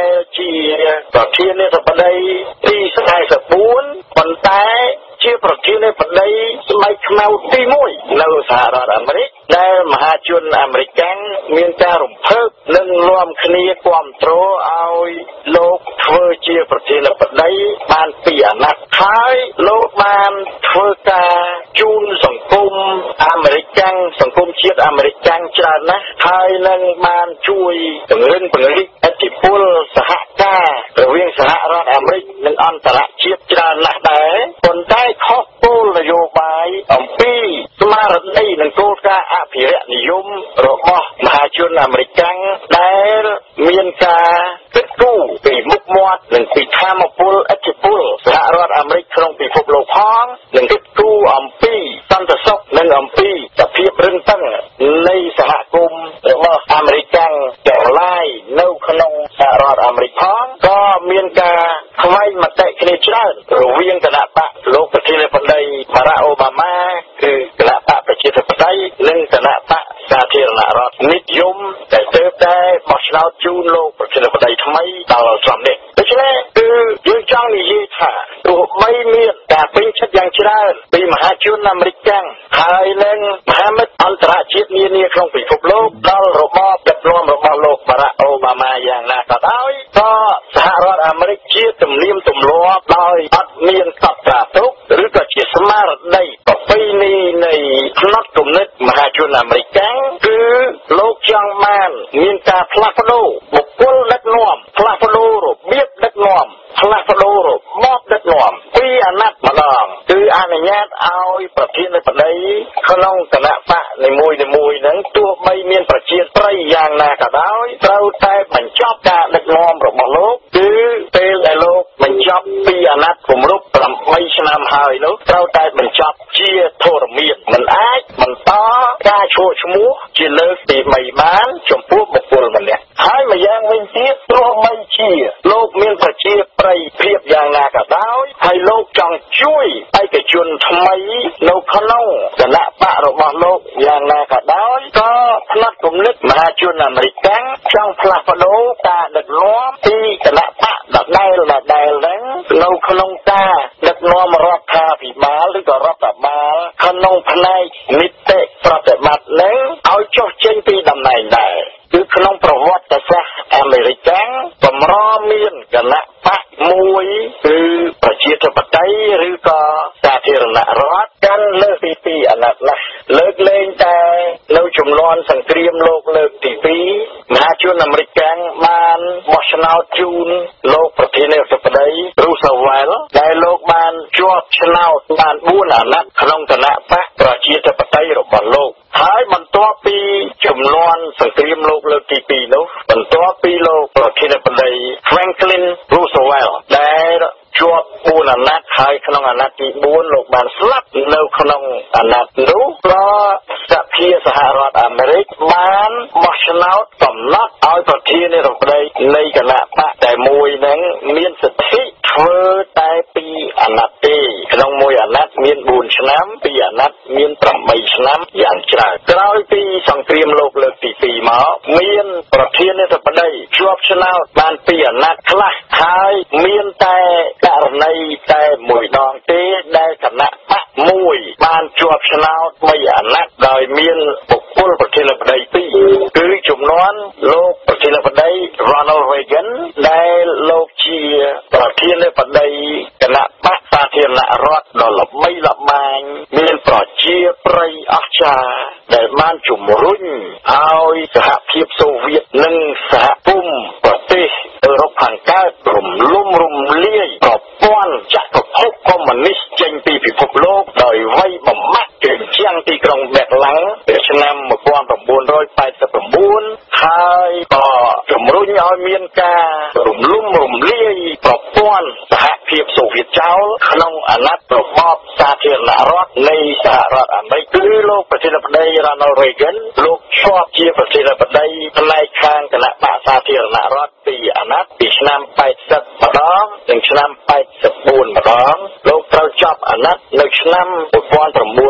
ជាប្រធានាធិបតីទីสี่สิบสี่ប៉ុន្តែជាប្រធានាធិបតីស្បែកខ្មៅទីមួយនៅសហរដ្ឋអាមេរិកដែលមហាជនអាមេរិកមានការរំភើបនិងនាំគ្នាគាំទ្រឲ្យលោកធ្វើជាប្រធានាធិបតីបានពីអាណត្តិហើយលោកបានធ្វើការជូនសង្គមអាមេរិកសង្គមជាតិអាមេរិកច្រើនណាស់ហើយនឹងបានជួយពង្រឹងពង្រីកឥទ្ធិពលសហការរវាងសហរដ្ឋអាមេរិកនិងអន្តរជាតិច្រើនណាស់ដែរប៉ុន្តែខុសគោលនយោបាយអំពីស្មារតីនិងគោលការណ៍អភិរក្សនិយមរបស់មហាជនអាមេរិកដែលមានការគិតគូរពីមុខមាត់និងពីធម៌ពលឥទ្ធិពលសហរដ្ឋអាមេរិកក្នុងពិភពលោកផងនិងគិតគូរអំពីសន្តិសុខនិងអំពីសភាពរឹងតឹងនៃសហគមន៍របស់អាមេរិកទាំងឡាយនៅក្នុងសហរដ្ឋអាមេរិកផងក៏មានការខ្វែងមតិគ្នាច្រើនរវាងគណៈបកលោកប្រធានាធិបតីបារ៉ាក់អូបាម៉ាគឺគណៈបកប្រជាធិបតេយ្យនិងគណៈបកសាធារណរដ្ឋនិយមដែលទើបតែបោះឆ្នោតជូនលោកប្រធានាធិបតីថ្មីដល់ឆ្នាំនេះដូច្នេះគឺយើងចង់និយាយថាទោះបីមានការពេញចិត្តយ៉ាងច្រើនពីមហាជនអាមេរិកហើយនិងមហាមិត្តអន្តរជាតិនានាក្នុងពិភពលោកដល់របបដឹកនាំរបស់លោកបារ៉ាក់អូបាម៉ាយ៉ាងណាក៏ដោយក៏សហរដ្ឋអាមេរិកជាទំនៀមទម្លាប់ដោយអត់មានកត់ត្រាទុកឬក៏ជាស្មារតីប្រពៃណីនៃផ្នត់គំនិតមហាជនអាមេរិកគឺលោកចង់បានមានការផ្លាស់ប្ដូរបុគ្គលដឹកនាំផ្លាស់ប្ដូររបៀបដឹកនាំផ្លាស់ប្ដូររបបដឹកនាំពីអាណត្តិម្ដងគឺអនុញ្ញាតឲ្យប្រធានាធិបតីក្នុងគណៈបកនីមួយៗហ្នឹងទោះបីមានប្រជាប្រិយយ៉ាងណាក៏ដោយត្រូវតែបញ្ចប់ការដឹកនាំរបស់លោកគឺពេលដែលលោកបញ្ចប់ពីអាណត្តិគម្រប់ប្រាំបីឆ្នាំហើយនោះត្រូវតែបញ្ចប់ជាធរមានមិនអាចបន្តការឈួរឈ្មោះជាលើកទីបីបានចំពោះបុគ្គលម្នាក់ហើយម្យ៉ាងវិញទៀតទោះបីជាលោកមានប្រជាប្រិយភាពយ៉ាងណាក៏ដោយហើយលោកចង់ជួយឯកជនថ្មីនៅក្នុងគណៈបករបស់លោកយ៉ាងណាក៏ដោយក៏ផ្នត់គំនិតមហាជនអាមេរិកចង់ផ្លាស់ប្ដូរការដឹកនាំពីគណៈបកដដែលដដែលហ្នឹងនៅក្នុងការដឹកនាំរដ្ឋាភិបាលឬក៏រដ្ឋបាលក្នុងផ្នែកនីតិប្រតិបត្តិហ្នឹងឲ្យចុះចេញពីតំណែងដែរគឺក្នុងប្រវត្តិសាស្ត្រអាមេរិកកម្រមានគណៈបកមួយគឺប្រជាធិបតេយ្យឬក៏សាធារណរដ្ឋកាន់លើកទីពីរអាណត្តិណាស់លើកលែងតែនៅចំនួនសង្គ្រាមលោកលើកទីពីរមហាជនអាមេរិកបានបោះឆ្នោតជូនលោកប្រធានាធិបតីរូសវែលដែលលោកបានជាប់ឆ្នោតបានបួនអាណត្តិក្នុងគណៈបកប្រជាធិបតេយ្យរបស់លោកហើយបន្ទាប់ពីចំនួនសង្គ្រាមលោកលើកទីពីរនោះបន្ទាប់ពីលោកប្រធានាធិបតី Franklin Roosevelt ដែលជាប់បួនអាណត្តិហើយក្នុងអាណត្តិទីបួនលោកបានស្លាប់នៅក្នុងអាណត្តិនោះក៏សភាសហរដ្ឋអាមេរិកបានបោះឆ្នោតកំណត់ឲ្យប្រធានាធិបតីនៃគណៈបកតែមួយហ្នឹងមានសិទ្ធិធ្វើតែពីរអាណត្តិទេក្នុងមួយអាណត្តិមានបួនឆ្នាំពីរអាណត្តិមានប្រាំបីឆ្នាំយ៉ាងច្រើនក្រោយពីសង្គ្រាមលោកលើកទីពីរមកមានប្រធានាធិបតីជាប់ឆ្នោតបានពីរអាណត្តិខ្លះហើយមានតែករណីតែមួយដងទេដែលគណៈបកមួយបានជាប់ឆ្នោតបីអាណត្តិដោយមានបុគ្គលប្រធានាធិបតីពីរគឺចំនួនលោកប្រធានាធិបតី Ronald Reagan ដែលលោកជាប្រធានាធិបតីគណៈបកសាធារណរដ្ឋដ៏ល្បីល្បាញមានប្រជាប្រិយអស្ចារ្យដែលបានជំរុញឲ្យសហភាពសូវៀតនិងសហគមន៍ប្រទេសអឺរ៉ុបខាងកើតរំលំរំលាយប្រព័ន្ធចក្រភពកុម្មុយនីសចេញពីពិភពលោកដោយវាយបំបាក់ជាជាងទីក្រុងបេក្លាំងឆ្នាំmột nghìn chín trăm tám mươi chínហើយក៏ជំរុញឲ្យមានការរំលំរំលាយប្រព័ន្ធសហភាពសូវៀតចោលក្នុងអាណត្តិរបបសាធារណរដ្ឋនៃសហរដ្ឋអាមេរិកគឺលោកប្រធានាធិបតី Ronald Reagan លោកជាប់ជាប្រធានាធិបតីផ្នែកខាងគណៈបកសាធារណរដ្ឋពីរអាណត្តិពីឆ្នាំ八十ម្ដងនិងឆ្នាំ八十四ម្ដងលោកត្រូវចប់អាណត្តិនៅឆ្នាំmột nghìn chín trăm tám mươi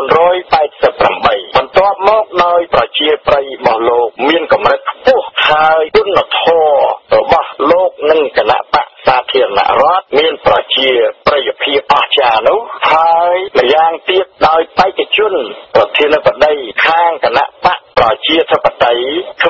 támបន្ទាប់មកដោយប្រជាប្រិយរបស់លោកមានកម្រិតខ្ពស់ហើយគុណធម៌របស់លោកនិងគណៈប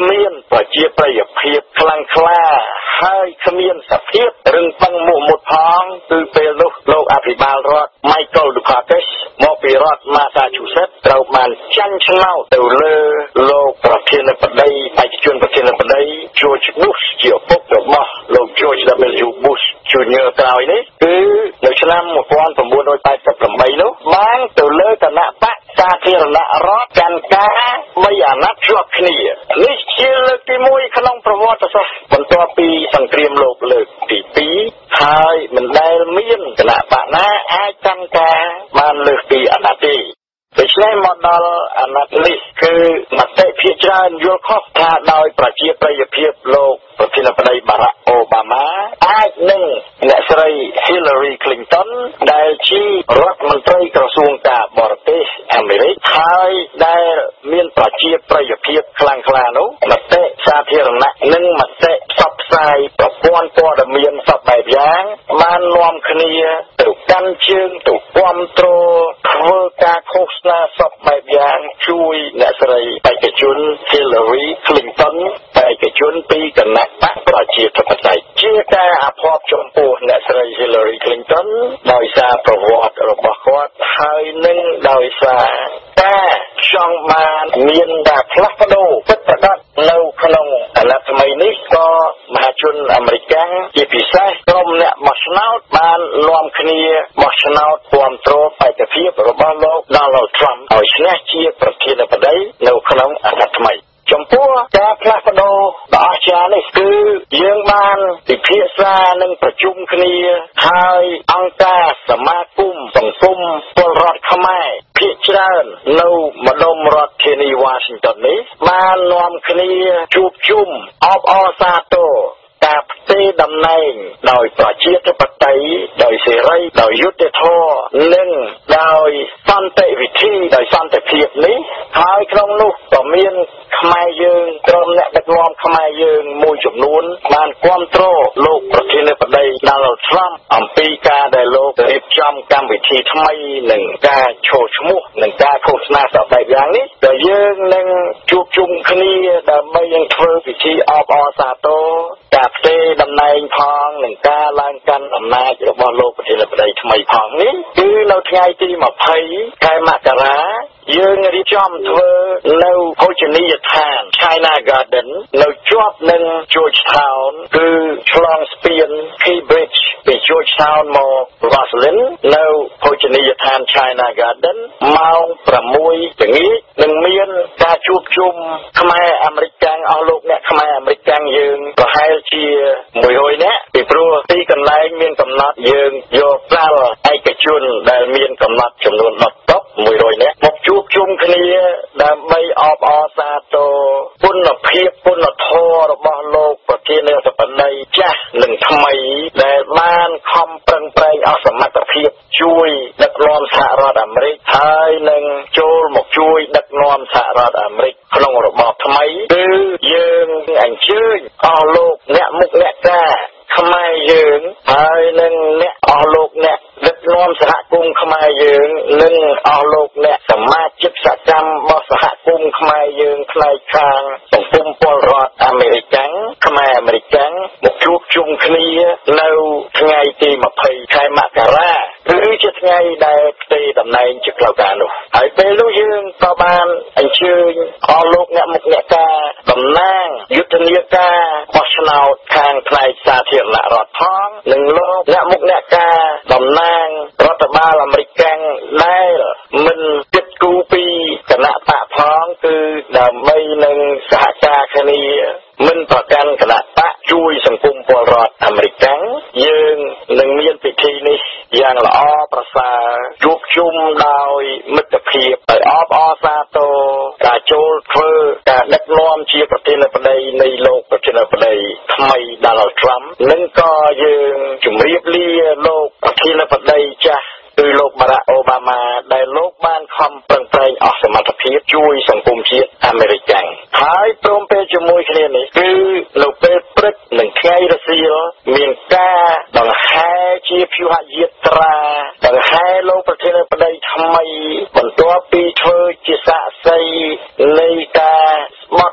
មានប្រជាប្រិយភាពខ្លាំងក្លាហើយគ្មានសភាពរឹងប៉ឹងមុខមុតផងគឺពេលនោះលោកអភិបាលរដ្ឋ Michael Dukakis មកពីរដ្ឋ Massachusetts ត្រូវបានចាញ់ឆ្នោតទៅលើលោកប្រធានាធិបតីបេក្ខជនប្រធានាធិបតី George Bush ជាឪពុករបស់លោក George W Bush Junior ក្រោយនេះគឺនៅឆ្នាំmột nghìn chín trăm tám mươi támនោះបានទៅលើគណៈបកសាធារណរដ្ឋកាន់ការបីអាណត្តិជាប់គ្នានេះជាលើកទីមួយក្នុងប្រវត្តិសាស្ត្របន្ទាប់ពីសង្គ្រាមលោកលើកទីពីរហើយមិនដែលមានគណៈបកណាអាចកាន់ការបានលើសពីអាណត្តិទេដូច្នេះមកដល់អាណត្តិនេះគឺមតិភាគច្រើនយល់ខុសថាដោយប្រជាប្រិយភាពលោកប្រធានាធិបតី Barack Obama អាចនឹងអ្នកស្រី Hillary Clinton ដែលជារដ្ឋមន្ត្រីក្រសួងការបរទេសអាមេរិកហើយដែលមានប្រជាប្រិយភាពខ្លាំងក្លានោះមតិសាធារណៈនិងមតិផ្សព្វផ្សាយប្រព័ន្ធព័ត៌មានសពបែបយ៉ាងបាននាំគ្នាទៅកាន់ជើងទៅគាំទ្រធ្វើការឃោសនាសពបែបយ៉ាងជួយអ្នកស្រីបេក្ខជន Hillary Clinton បេក្ខជនពីគណៈបកប្រជាធិបតេយ្យជាការអភ័ព្វចំពោះអ្នកស្រី Hillary Clinton ដោយសារប្រវត្តិរបស់គាត់ហើយនឹងដោយសារការចង់បានមានការផ្លាស់ប្ដូរពិតប្រាកដនៅក្នុងអាណត្តិថ្មីនេះក៏មហាជនអាមេរិកជាពិសេសក្រុមអ្នកបោះឆ្នោតបាននាំគ្នាបោះឆ្នោតគាំទ្របេក្ខភាពរបស់លោក Donald Trump ឲ្យឈ្នះជាប្រធានាធិបតីនៅក្នុងអាណត្តិថ្មីចំពោះការផ្លាស់ប្ដូរដ៏អស្ចារ្យនេះគឺយើងបានពិភាក្សានិងប្រជុំគ្នាហើយអង្គការសមាគមសង្គមពលរដ្ឋខ្មែរភាគច្រើននៅម្ដុំរដ្ឋធានី Washington នេះបាននាំគ្នាជួបជុំអបអរសាទរការផ្ទេរតំណែងដោយប្រជាធិបតេយ្យដោយសេរីដោយយុត្តិធម៌និងដោយសន្តិវិធីដោយសន្តិភាពនេះហើយក្នុងនោះក៏មានខ្មែរយើងក្រុមអ្នកដឹកនាំខ្មែរយើងមួយចំនួនបានគាំទ្រលោកប្រធានាធិបតី Donald Trump អំពីការដែលលោករៀបចំកម្មវិធីថ្មីនិងការឈរឈ្មោះនិងការឃោសនាសពបែបយ៉ាងនេះដែលយើងនឹងជួបជុំគ្នាដើម្បីនឹងធ្វើពិធីអបអរសាទរការផ្ទេរតំណែងផងនិងការឡើងកាន់អំណាចរបស់លោកប្រធានាធិបតីថ្មីផងនេះគឺនៅថ្ងៃទីยี่สิบខែមករាយើងរៀបចំធ្វើនៅភោជនីយដ្ឋាន China Garden នៅជាប់នឹង Georgetown គឺឆ្លងស្ពាន Key Bridge ពី Georgetown មក Roslyn នៅភោជនីយដ្ឋាន China Garden ម៉ោងប្រាំមួយល្ងាចនឹងមានការជួបជុំខ្មែរអាមេរិកអស់លោកអ្នកខ្មែរអាមេរិកយើងប្រហែលជាមួយរយនាក់ពីព្រោះទីកន្លែងមានកំណត់យើងយកសាលឯកជនដែលមានកំណត់ចំនួនដប់ដប់មួយរយនាក់មកជួបជុំគ្នាដើម្បីអបអរសាទរគុណភាពគុណធម៌របស់លោកប្រធានាធិបតីចាស់និងថ្មីដែលបានខំប្រឹងប្រែងអស់សមត្ថភាពជួយដឹកនាំសហរដ្ឋអាមេរិកហើយនឹងចូលមកជួយដឹកនាំសហរដ្ឋអាមេរិកក្នុងរបបថ្មីគឺយើងអញ្ជើញអស់លោកអ្នកមុខអ្នកការខ្មែរយើងហើយនឹងអ្នកអស់លោកអ្នកដឹកនាំសហគមន៍ខ្មែរយើងនិងអស់លោកអ្នកសមាជិកសកម្មរបស់សហគមន៍ខ្មែរយើងផ្នែកខាងសង្គមពលរដ្ឋអាមេរិកខ្មែរអាមេរិកមកជួបជុំគ្នានៅថ្ងៃទីยี่สิบខែមករាគឺជាថ្ងៃដែលផ្ទេរតំណែងជាផ្លូវការនោះហើយពេលនោះយើងក៏បានអញ្ជើញអស់លោកអ្នកមុខអ្នកការតំណាងយុទ្ធនាការបោះឆ្នោតខាងផ្នែកសាធារណរដ្ឋផងនិងលោកអ្នកមុខអ្នកការតំណាងរដ្ឋបាលអាមេរិកដែលមិនគិតគូរពីគណៈបកផងគឺដើម្បីនឹងសហការគ្នាមិនប្រកាន់គណៈបកជួយសង្គមពលរដ្ឋអាមេរិកយើងនឹងមានពិធីនេះយ៉ាងល្អប្រសើរជួបជុំដោយមិត្តភាពដោយអបអរសាទរការចូលធ្វើការដឹកនាំជាប្រធានាធិបតីនៃលោកប្រធានាធិបតីថ្មី Donald Trump និងក៏យើងជម្រាបលាលោកប្រធានាធិបតីចាស់គឺលោក Barack Obama ដែលលោកបានខំប្រឹងប្រែងអស់សមត្ថភាពជួយសង្គមជាតិអាមេរិកហើយព្រមពេលជាមួយគ្នានេះគឺនៅពេលព្រឹកនិងថ្ងៃរសៀលមានការបង្ហាជាព្យុហយាត្រាបង្ហាលោកប្រធានាធិបតីថ្មីបន្ទាប់ពីធ្វើជាសាក្សីនៃការបត់សាច់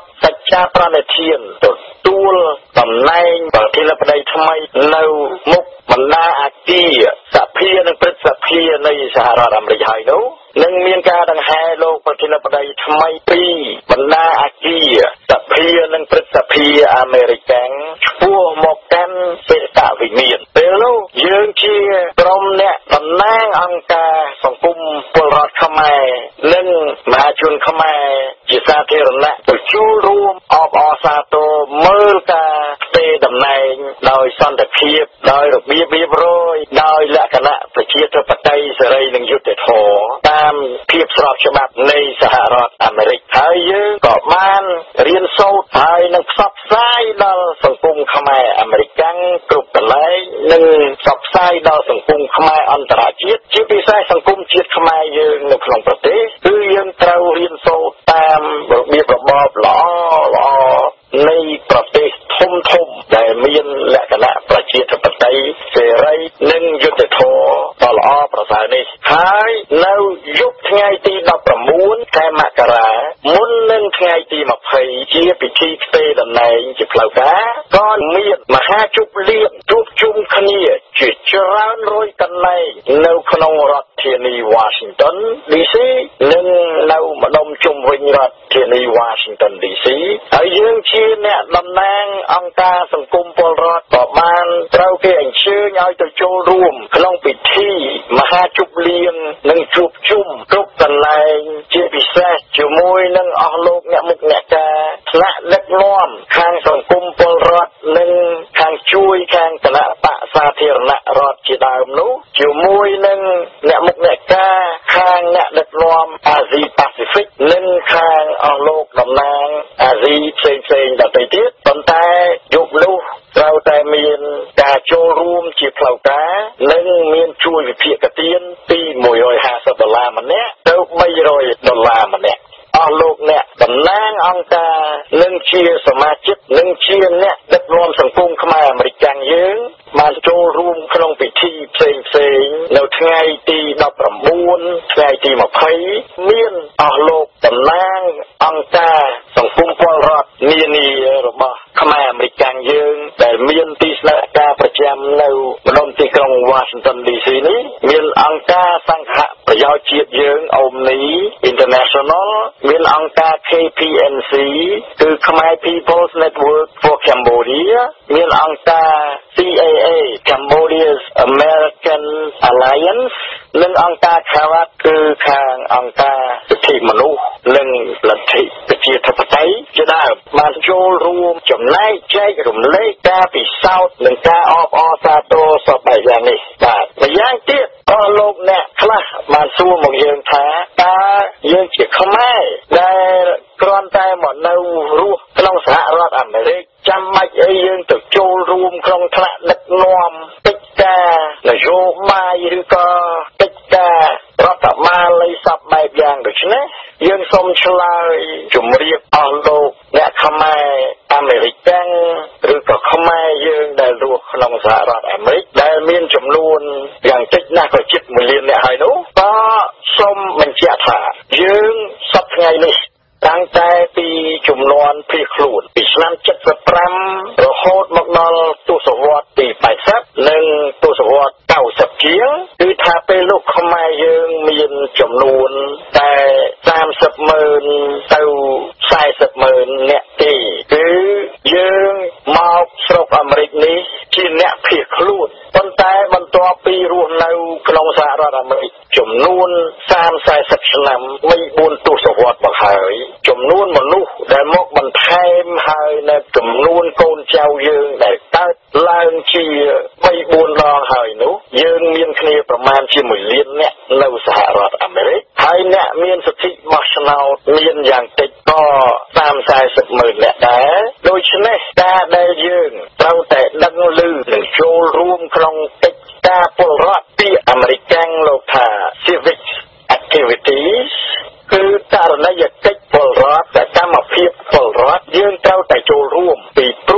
ចាប្រណិធានទទួលតំណែងប្រធានាធិបតីថ្មីនៅមុខបណ្ដាអគារសភានិងព្រឹទ្ធសភានៃសហរដ្ឋអាមេរិកហើយនោះនឹងមានការដង្ហែលោកប្រធានាធិបតីថ្មីពីបណ្ដាអគារសភានិងព្រឹទ្ធសភាអាមេរិកឆ្ពោះមកកាន់បេតវិមានពេលនោះយើងជាក្រុមអ្នកតំណាងអង្គការសង្គមពលរដ្ឋខ្មែរនិងមហាជនខ្មែរជាសាធារណៈទៅចូលរួមអបអរសាទរមើលការផ្ទេរតំណែងដោយសន្តិភាពដោយរបៀបរៀបរយដោយលក្ខណៈប្រជាធិបតេយ្យសេរីនិងយុត្តិធម៌តាមភាពស្របច្បាប់នៃសហរដ្ឋអាមេរិកហើយយើងក៏បានរៀនសូត្រហើយនឹងផ្សព្វផ្សាយដល់សង្គមខ្មែរអាមេរិកគ្រប់កន្លែងនិងផ្សព្វផ្សាយដល់សង្គមខ្មែរអន្តរជាតិជាពិសេសសង្គមជាតិខ្មែរយើងនៅក្នុងប្រទេសគឺយើងត្រូវរៀនសូត្រតាមរបៀបរបបល្អល្អនៃប្រទេសធំធំដែលមានលក្ខណៈប្រជាធិបតេយ្យសេរីនិងយុត្តិធម៌ដ៏ល្អប្រសើរនេះហើយនៅយប់ថ្ងៃទីដប់ប្រាំបួនខែមករាមុននឹងថ្ងៃទីម្ភៃជាពិធីផ្ទេរតំណែងជាផ្លូវការក៏មានមហាជប់លៀងជួបជុំគ្នាជាច្រើនរយកន្លែងនៅក្នុងរដ្ឋធានី Washington ឌី ซี និងនៅម្ដុំជុំវិញរដ្ឋធានី Washington ឌី ซี ហើយយើងជាអ្នកតំណាងអង្គការសង្គមពលរដ្ឋក៏បានត្រូវគេអញ្ជើញឲ្យទៅចូលរួមក្នុងពិធីមហាជប់លៀងនិងជួបជុំគ្រប់កន្លែងជាពិសេសជាមួយនឹងអស់លោកអ្នកមុខអ្នកការថ្នាក់ដឹកនាំខាងសង្គមពលរដ្ឋនិងខាងជួយខាងគណៈបកសាធារណរដ្ឋជាដើមនោះជាមួយនឹងអ្នកមុខអ្នកការខាងអ្នកដឹកនាំអាស៊ីប៉ាស៊ីហ្វិកនិងខាងអស់លោកតំណាងអាស៊ីផ្សេងផ្សេងដទៃទៀតប៉ុន្តែយប់នោះត្រូវតែមានការចូលរួមជាផ្លូវការនិងមានជួយវិភាគទានពីមួយរយហាសិបដុល្លារម្នាក់ទៅបីរយដុល្លារម្នាក់អស់លោកអ្នកតំណាងអង្គការនិងជាសមាជិកនិងជាអ្នកដឹកនាំសង្គមខ្មែរអាមេរិកយើងបានចូលរួមក្នុងពិធីផ្សេងផ្សេងនៅថ្ងៃទីដប់ប្រាំបួនថ្ងៃទីម្ភៃមានអស់លោកតំណាងអង្គការសង្គមពលរដ្ឋនានារបស់ខ្មែរអាមេរិកយើងដែលមានទីស្នាក់ការប្រចាំនៅម្ដុំទីក្រុង Washington ឌី ซี នេះមានអង្គការសង្ឃប្រយោជន៍ជាតិយើង Omni International មានអង្គការ K P N C គឺ Khmer People's Network for Cambodia មានអង្គការ C A A Cambodia's American Alliance និងអង្គការខាវ៉ាត់គឺខាងអង្គការសិទ្ធិមនុស្សនិងលទ្ធិប្រជាធិបតេយ្យជាដើមបានចូលរួមចំណែកចែករំលែកការពិសោធន៍និងការអបអរសាទរសពបែបយ៉ាងនេះបាទម្យ៉ាងទៀតអស់លោកអ្នកខ្លះបានសួរមកយើងថាតើយើងជាខ្មែរដែលគ្រាន់តែមកនៅរស់ក្នុងសហរដ្ឋអាមេរិកចាំបាច់អីយើងទៅចូលរួមក្នុងថ្នាក់ដឹកនាំកិច្ចការនយោបាយឬក៏កិច្ចការរដ្ឋបាលល័យសពបែបយ៉ាងដូចនេះយើងសូមឆ្លើយជម្រាបអស់លោកអ្នកខ្មែរអាមេរិកឬក៏ខ្មែរយើងដែលរស់ក្នុងសហរដ្ឋអាមេរិកដែលមានចំនួនយ៉ាងតិចណាស់ក៏ជិតមួយលានអ្នកហើយនោះក៏សូមបញ្ជាក់ថាយើងសប្តាហ៍នេះតាំងតែពីជំនាន់ភៀសខ្លួនពីឆ្នាំเจ็ดสิบห้ารហូតមកដល់ទសវត្សរ៍ទីแปดสิบនិងទសវត្សរ៍เก้าสิบជាងគឺថាពេលនោះខ្មែរយើងមានចំនួនតែสามสิบម៉ឺនទៅสี่สิบម៉ឺនអ្នកទេគឺយើងមកស្រុកអាមេរិកនេះជាអ្នកភៀសខ្លួនប៉ុន្តែបន្ទាប់ពីរស់នៅក្នុងសហរដ្ឋអាមេរិកចំនួនสามสิบ สี่สิบឆ្នាំបីបួនទសវត្សរ៍មកហើយចំនួនមនុស្សដែលមកបន្ថែមហើយនៅចំនួនកូនចៅយើងដែលកើតឡើងជាបីបួនដងហើយនោះយើងមានគ្នាប្រមាណជាមួយលានអ្នកនៅសហរដ្ឋអាមេរិកហើយអ្នកមានសិទ្ធិបោះឆ្នោតមានយ៉ាងតិចក៏สามสิบ สี่สิบម៉ឺនអ្នកដែរដូច្នេះការដែលយើងត្រូវតែដឹងឮនិងចូលរួមក្នុងកិច្ចការពលរដ្ឋពីអាមេរិកលោកថា civic activities គឺករណីយកិច្ចពលរដ្ឋសកម្មភាពពលរដ្ឋយើងត្រូវតែចូលរួមពីព្រោះច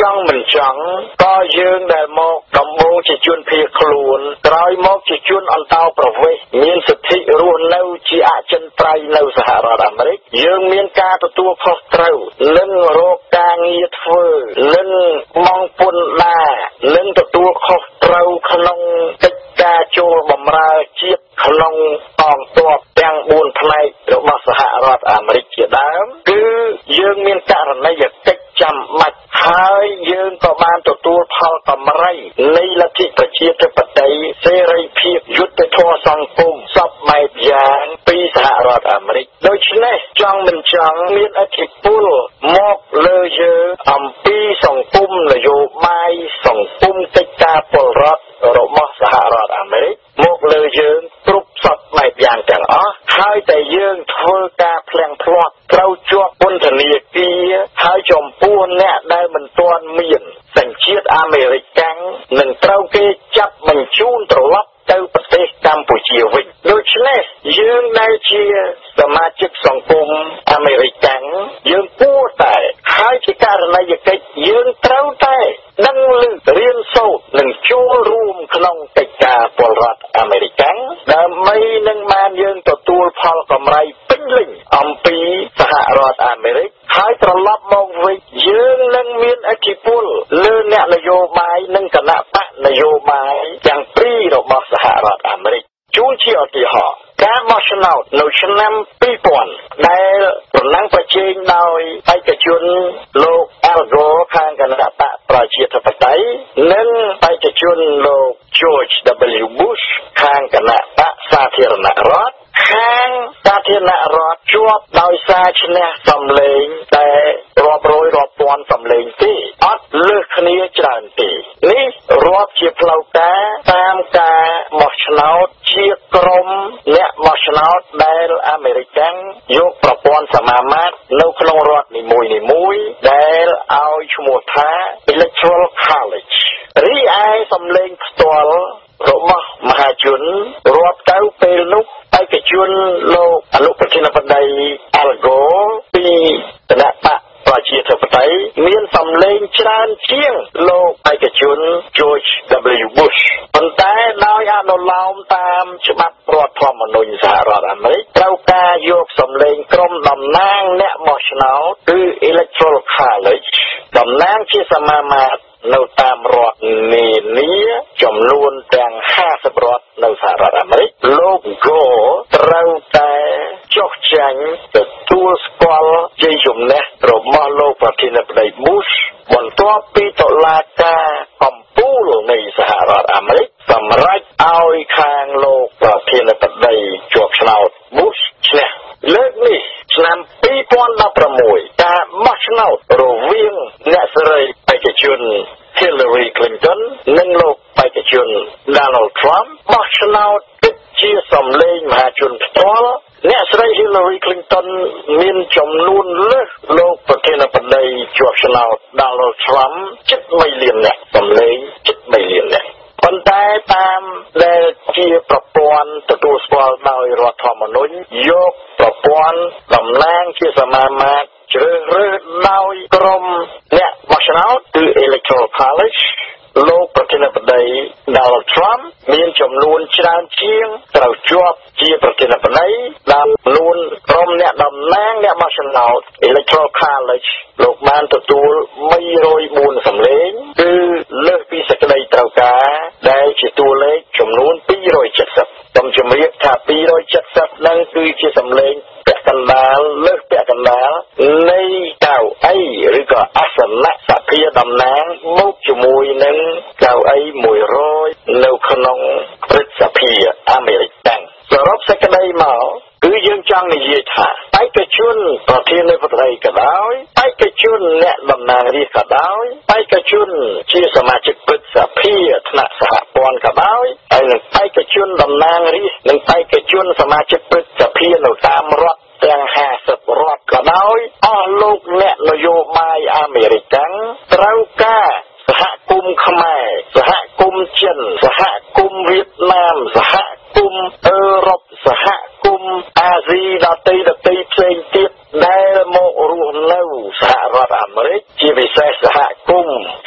ង់មិនចង់ក៏យើងដែលមកដំបូងជាជនភៀសខ្លួនក្រោយមកជាជនអន្តោប្រវេសន៍មានសិទ្ធិរស់នៅជាអចិន្ត្រៃយ៍នៅសហរដ្ឋអាមេរិកយើងមានការទទួលខុសត្រូវនិងរកការងារធ្វើនិងបង់ពន្ធដារនិងទទួលខុសត្រូវក្នុងកិច្ចការចូលបម្រើជាតិក្នុងកងទ័ពទាំងបួនផ្នែករបស់សហរដ្ឋអាមេរិកជាដើមគឺយើងមានករណីយកិច្ចចាំបាច់ហើយយើងក៏បានទទួលផលកម្រៃនៃលទ្ធិប្រជាធិបតេយ្យសេរីភាពយុត្តិធម៌សង្គមសពបែបយ៉ាងពីសហរដ្ឋអាមេរិកដូច្នេះចង់មិនចង់មានឥទ្ធិពលមកលើយើងអំពីសង្គមនយោបាយសង្គមកិច្ចការពលរដ្ឋរបស់សហរដ្ឋអាមេរិកមកលើយើងគ្រប់សពបែបយ៉ាងទាំងអស់ហើយតែយើងធ្វើការផ្លាំងផ្លាត់ត្រូវជាប់ពន្ធនាគារហើយចំពោះអ្នកដែលមិនទាន់មានសញ្ជាតិអាមេរិកកាំងនឹងត្រូវគេចាប់បញ្ជូនត្រឡប់ទៅប្រទេសកម្ពុជាវិញដូច្នេះយើងដែលជាសមាជិកសង្គមអាមេរិកកាំងយើងគួរតែហើយជាករណីយកិច្ចយើងត្រូវតែដឹងឮរៀនសូត្រនិងចូលរួមក្នុងកិច្ចការពលរដ្ឋអាមេរិកកាំងដើម្បីនឹងបានយើងទទួលផលកម្រៃពេញលេញអំពីសហរដ្ឋអាមេរិកហើយត្រឡប់មកវិញយើងនឹងមានឥទ្ធិពលលើអ្នកនយោបាយនិងគណៈបកនយោបាយទាំងពីររបស់សហរដ្ឋអាមេរិកជួនជាឧទាហរណ៍ការបោះឆ្នោតនៅឆ្នាំពីរពាន់ដែលប្រណាំងប្រជែងដោយឯកជនលោក Al Gore ខាងគណៈបកប្រជាធិបតេយ្យនិងឯកជនលោក George W Bush ខាងគណៈបកសាធារណរដ្ឋខាងសាធារណរដ្ឋជាប់ដោយសារឈ្នះសម្លេងតែរាប់រយរាប់ពាន់សម្លេងទេអត់លើសគ្នាច្រើនទេនេះរាប់ជាផ្លូវការតាមការបោះឆ្នោតជាក្រុមអ្នកបោះឆ្នោតដែលអាមេរិកកាំងយកប្រព័ន្ធសមាមាត្រនៅក្នុងរដ្ឋនីមួយនីមួយដែលឲ្យឈ្មោះថា Electoral College រីឯសម្លេងផ្ទាល់របស់មហាជនរាប់ទៅពេលនោះឯកជនលោកអនុប្រធានបតី Al Gore ពីគណៈបកប្រជាធិបតេយ្យមានសម្លេងច្រើនជាងលោកឯកជន George W Bush ប៉ុន្តែដោយអនុលោមតាមច្បាប់រដ្ឋធម្មនុញ្ញសហរដ្ឋអាមេរិកត្រូវការយកសម្លេងក្រុមតំណាងអ្នកបោះឆ្នោតគឺ Electoral College តំណាងជាសមាមាត្រនៅតាមរដ្ឋនានាចំនួនទាំងห้าสิบរដ្ឋនៅសហរដ្ឋអាមេរិកលោក Gore ត្រូវតែចុះចាញ់ទទួលស្គាល់ជ័យជំនះរបស់លោកប្រធានាធិបតី Bush បន្ទាប់ពីតុលាការកំពូលនៃសហរដ្ឋអាមេរិកសម្រេចឲ្យខាងលោកប្រធានាធិបតីជាប់ឆ្នោត Bush ឈ្នះលើកនេះឆ្នាំពីរពាន់ដប់ប្រាំមួយការបោះឆ្នោតរវាងអ្នកស្រីឯកជន Hillary Clinton និងលោកឯកជន Donald Trump បោះឆ្នោតពិតជាសម្លេងមហាជនផ្ទាល់អ្នកស្រី Hillary Clinton មានចំនួនលើសលោកប្រធានាធិបតីជាប់ឆ្នោត Donald Trump ជិតមួយលានអ្នកសម្លេងជិតមួយលានអ្នកប៉ុន្តែតាមដែលជាប្រព័ន្ធទទួលស្គាល់ដោយរដ្ឋធម្មនុញ្ញយកប្រព័ន្ធតំណាងជាសមាមាត្រជ្រើសរើសដោយក្រុមអ្នកបោះឆ្នោតគឺ Electoral College លោកប្រធានាធិបតី Donald Trump មានចំនួនច្រើនជាងត្រូវជាប់ជាប្រធានាធិបតីតាមចំនួនក្រុមអ្នកតំណាងអ្នកបោះឆ្នោត Electoral College លោកបានទទួលមួយរយបួនសម្លេងគឺលើសពីសេចក្តីត្រូវការដែលជាតួលេខចំនួនពីររយเจ็ดสิบខ្ញុំជម្រាបថាពីររយเจ็ดสิบនឹងគឺជាសម្លេងពាក់កណ្ដាលលើសពាក់កណ្ដាលនៃកៅអីឬក៏អាសនៈសភាតំណាងមកជាមួយនឹងកៅអីមួយរយនៅក្នុងព្រឹទ្ធសភាអាមេរិកទាំងសរុបសេចក្តីមកគឺយើងចង់និយាយថាបេក្ខជនប្រធានាធិបតីក៏ដោយបេក្ខជនអ្នកតំណាងរាស្ត្រក៏ដោយបេក្ខជនជាសមាជិកព្រឹទ្ធសភាថ្នាក់សហព័ន្ធក៏ដោយហើយនឹងបេក្ខជនតំណាងរាស្ត្រនិងបេក្ខជនសមាជិកព្រឹទ្ធសភានៅតាមរដ្ឋទាំងห้าสิบរដ្ឋក៏ដោយអស់លោកអ្នកនយោបាយអាមេរិកត្រូវការសហគមន៍ខ្មែរសហគមន៍ចិនសហគមន៍វៀតណាមសហគមន៍អឺរ៉ុបសហគមន៍អាស៊ីដទៃដទៃផ្សេងទៀតដែលមករស់នៅសហរដ្ឋអាមេរិកជាពិសេសសហគមន៍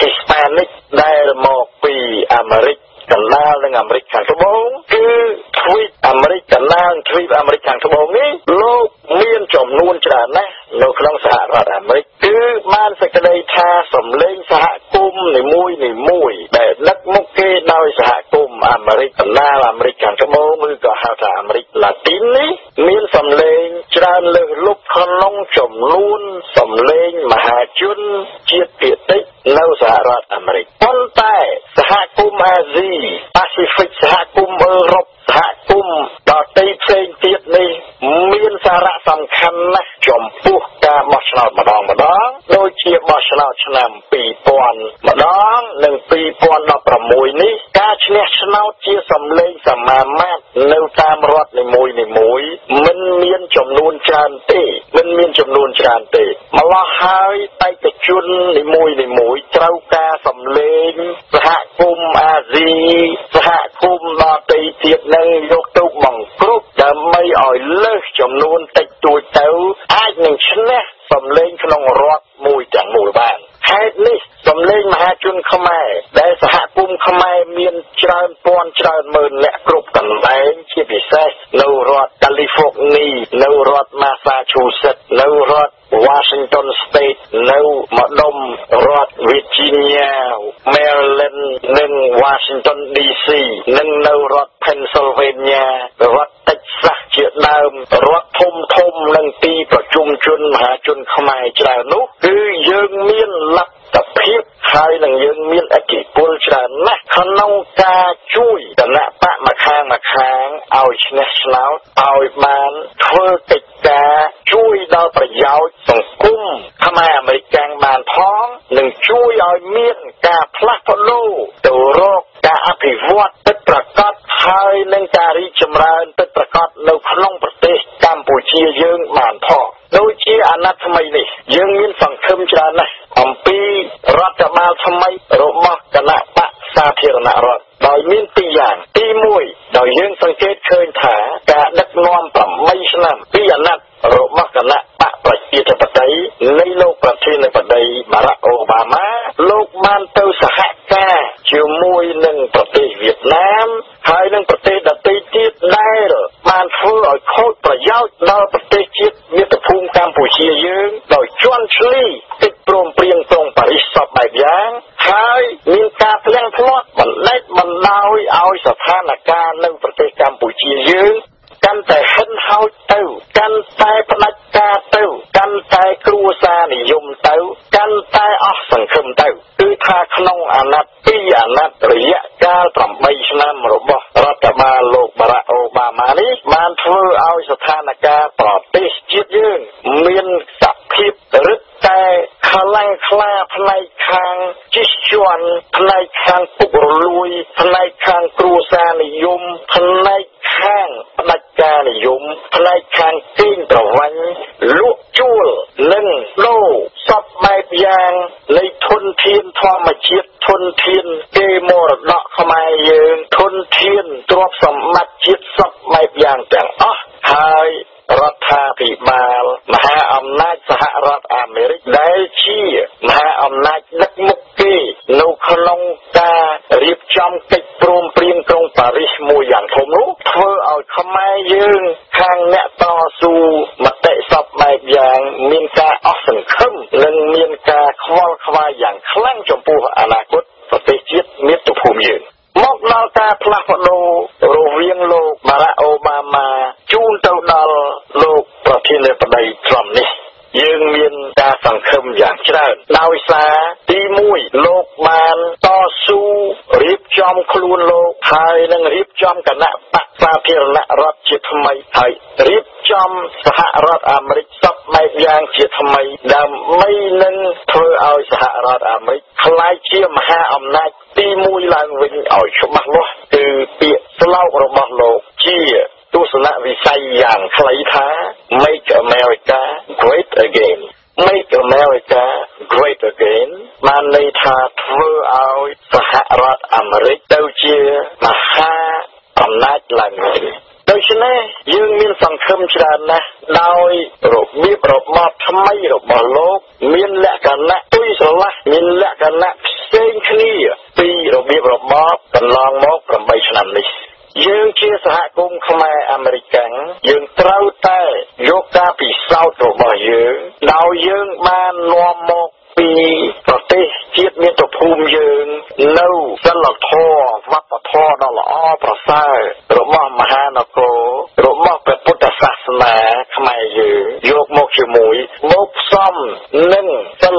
ជនជាតិភាគតិចនៅសហរដ្ឋអាមេរិកប៉ុន្តែសហគមន៍អាស៊ីប៉ាស៊ីហ្វិកសហគមន៍អឺរ៉ុបសហគមន៍ដទៃផ្សេងទៀតនេះមានសារៈសំខាន់ណាស់ចំពោះការបោះឆ្នោតម្ដងម្ដងដូចជាបោះឆ្នោតឆ្នាំពីរពាន់ម្ដងនិងពីរពាន់ដប់ប្រាំមួយនេះការឈ្នះឆ្នោតជាសម្លេងសមាមាត្រនៅតាមរដ្ឋនីមួយនីមួយមិនមានចំនួនច្រើនទេមិនមានចំនួនច្រើនទេម្ល៉េះហើយបេក្ខជននីមួយនីមួយត្រូវការសម្លេងសហគមន៍អាស៊ីសហគមន៍ដទៃទៀតនឹងយកទៅបង្គ្រប់ដើម្បីឲ្យលើសចំនួនតិចតួចទៅអាចនឹងឈ្នះសម្លេងក្នុងរដ្ឋមួយទាំងមូលបានហេតុនេះសម្លេងមហាជនខ្មែរដែលសហគមន៍ខ្មែរមានច្រើនពាន់ច្រើនម៉ឺនអ្នកគ្រប់កន្លែងជាពិសេសនៅរដ្ឋកាលីហ្វ័រញ៉ានៅរដ្ឋ Massachusetts នៅរដ្ឋ Washington State នៅម្ដុំរដ្ឋ Virginia Maryland និង Washington ឌី ซี និងនៅរដ្ឋ Pennsylvania រដ្ឋ Texas ជាដើមរដ្ឋធំធំនិងទីប្រជុំជនមហាជនខ្មែរច្រើននោះគឺយើងមានលទ្ធភាពហើយនឹងយើងមានឥទ្ធិពលច្រើនណាស់ក្នុងការជួយគណៈបកម្ខាងម្ខាងឲ្យឈ្នះឆ្នោតឲ្យបានធ្វើកិច្ចការជួយដល់ប្រយោជន៍សង្គមខ្មែរអាមេរិកបានផងនិងជួយឲ្យមានការផ្លាស់ប្ដូរទៅរកការអភិវឌ្ឍពិតប្រាកដហើយនឹងការរីកចម្រើនពិតប្រាកដនៅក្នុងប្រទេសកម្ពុជាយើងបានផងដូចជាអាណត្តិថ្មីនេះយើងមានសង្ឃឹមច្រើនណាស់អំពីរដ្ឋបាលថ្មីរបស់គណៈបកសាធារណរដ្ឋដោយមានពីរយ៉ាងទីមួយដោយយើងសង្កេតឃើញថាការដឹកនាំប្រាំបីឆ្នាំពីអាណត្តិរបស់គណៈបកប្រជាធិបតេយ្យនៃលោកប្រធានាធិបតីបារ៉ាក់អូបាម៉ាលោកបានទៅសហការជាមួយនឹងប្រទេសវៀតណាមហើយនឹងប្រទេសដទៃទៀតដែលបានធ្វើឲ្យខូចប្រយោជន៍ដល់ប្រទេសជាតិមាតុភូមិកម្ពុជាយើងដោយជន់ឈ្លីកិច្ចព្រមព្រៀងក្រុងប៉ារីសសពបែបយ៉ាងហើយមានការផ្លាំងផ្លាត់បណ្ដេញបណ្ដោយឲ្យស្ថានភាពនៅប្រទេសកម្ពុជាយើងកាន់តែហិនហោចទៅកាន់តែផ្ដាច់ការទៅកាន់តែគ្រួសារនិយមទៅកាន់តែអស់សង្ឃឹមទៅគឺថាក្នុងអាណត្តិពីរអាណត្តិរយៈកាលប្រាំបីឆ្នាំរបស់រដ្ឋបាលលោកបារ៉ាក់អូបាម៉ានេះបានធ្វើឲ្យស្ថានភាពប្រទេសជាតិយើងមានសភាពរឹតតែខ្លាំងក្លាផ្នែកខាងជិះជាន់ផ្នែកខាងពុករលួយផ្នែកខាងគ្រួសារនិយមផ្នែកខាងផ្ដាច់ការនិយមផ្នែកខាងទាញប្រវ័ញ្ចលក់ជួលនិងដូរសពបែបយ៉ាងនៃធនធានធម្មជាតិធនធានគេមរតកខ្មែរយើងធនធានទ្រព្យសម្បត្តិជាតិសពបែបយ៉ាងទាំងអស់ហើយរដ្ឋាភិបាលមហាអំណាចសហរដ្ឋអាមេរិកដែលជាមហាអំណាចដឹកមុខគេនៅក្នុងការរៀបចំកិច្ចព្រមព្រៀងក្រុងប៉ារីសមួយយ៉ាងធំនោះធ្វើឲ្យខ្មែរយើងខាងអ្នកតស៊ូមតិសពបែបយ៉ាងមានការអស់សង្ឃឹមនិងមានការខ្វល់ខ្វាយយ៉ាងខ្លាំងចំពោះអនាគតប្រទេសជាតិមាតុភូមិយើងមកដល់ការផ្លាស់ប្ដូររវាងលោកបារ៉ាក់អូបាម៉ាជូនទៅដល់លោកប្រធានាធិបតីត្រុំនេះយើងមានការសង្ឃឹមយ៉ាងច្រើនដោយសារទីមួយលោកបានតស៊ូរៀបចំខ្លួនលោកហើយនឹងរៀបចំគណៈបកសាធារណរដ្ឋជាថ្មីហើយរៀបចំសហរដ្ឋអាមេរិកសពបែបយ៉ាងជាថ្មីដើម្បីនឹងធ្វើឲ្យសហរដ្ឋអាមេរិកក្លាយជាមហាអំណាចទីមួយឡើងវិញឲ្យច្បាស់លាស់គឺពាក្យស្លោករបស់លោកជាទស្សនវិស័យយ៉ាងខ្លីថា Make America Great Again Make America Great Again បានន័យថាធ្វើឲ្យសហរដ្ឋអាមេរិកទៅជាមហាអំណាចឡើងវិញដូច្នេះយើងមានសង្ឃឹមច្រើនណាស់ដោយរបៀបរបបថ្មីរបស់លោកមានលក្ខណៈទុយស្រឡះមានលក្ខណៈផ្សេងគ្នាពីរបៀបរបបកន្លងមកប្រាំបីឆ្នាំនេះយើងជាសហគមន៍ខ្មែរអាមេរិកយើងត្រូវតែយកការពិសោធន៍របស់យើងដោយយើងបាននាំមកពីប្រទេសជាតិមាតុភូមិយើងនៅសិលធម៌វប្បធម៌ដ៏ល្អប្រសើររបស់មហានគររបស់ព្រះពុទ្ធសាសនាខ្មែរយើងយកមកជាមួយមកផ្សំនឹងសិលធម៌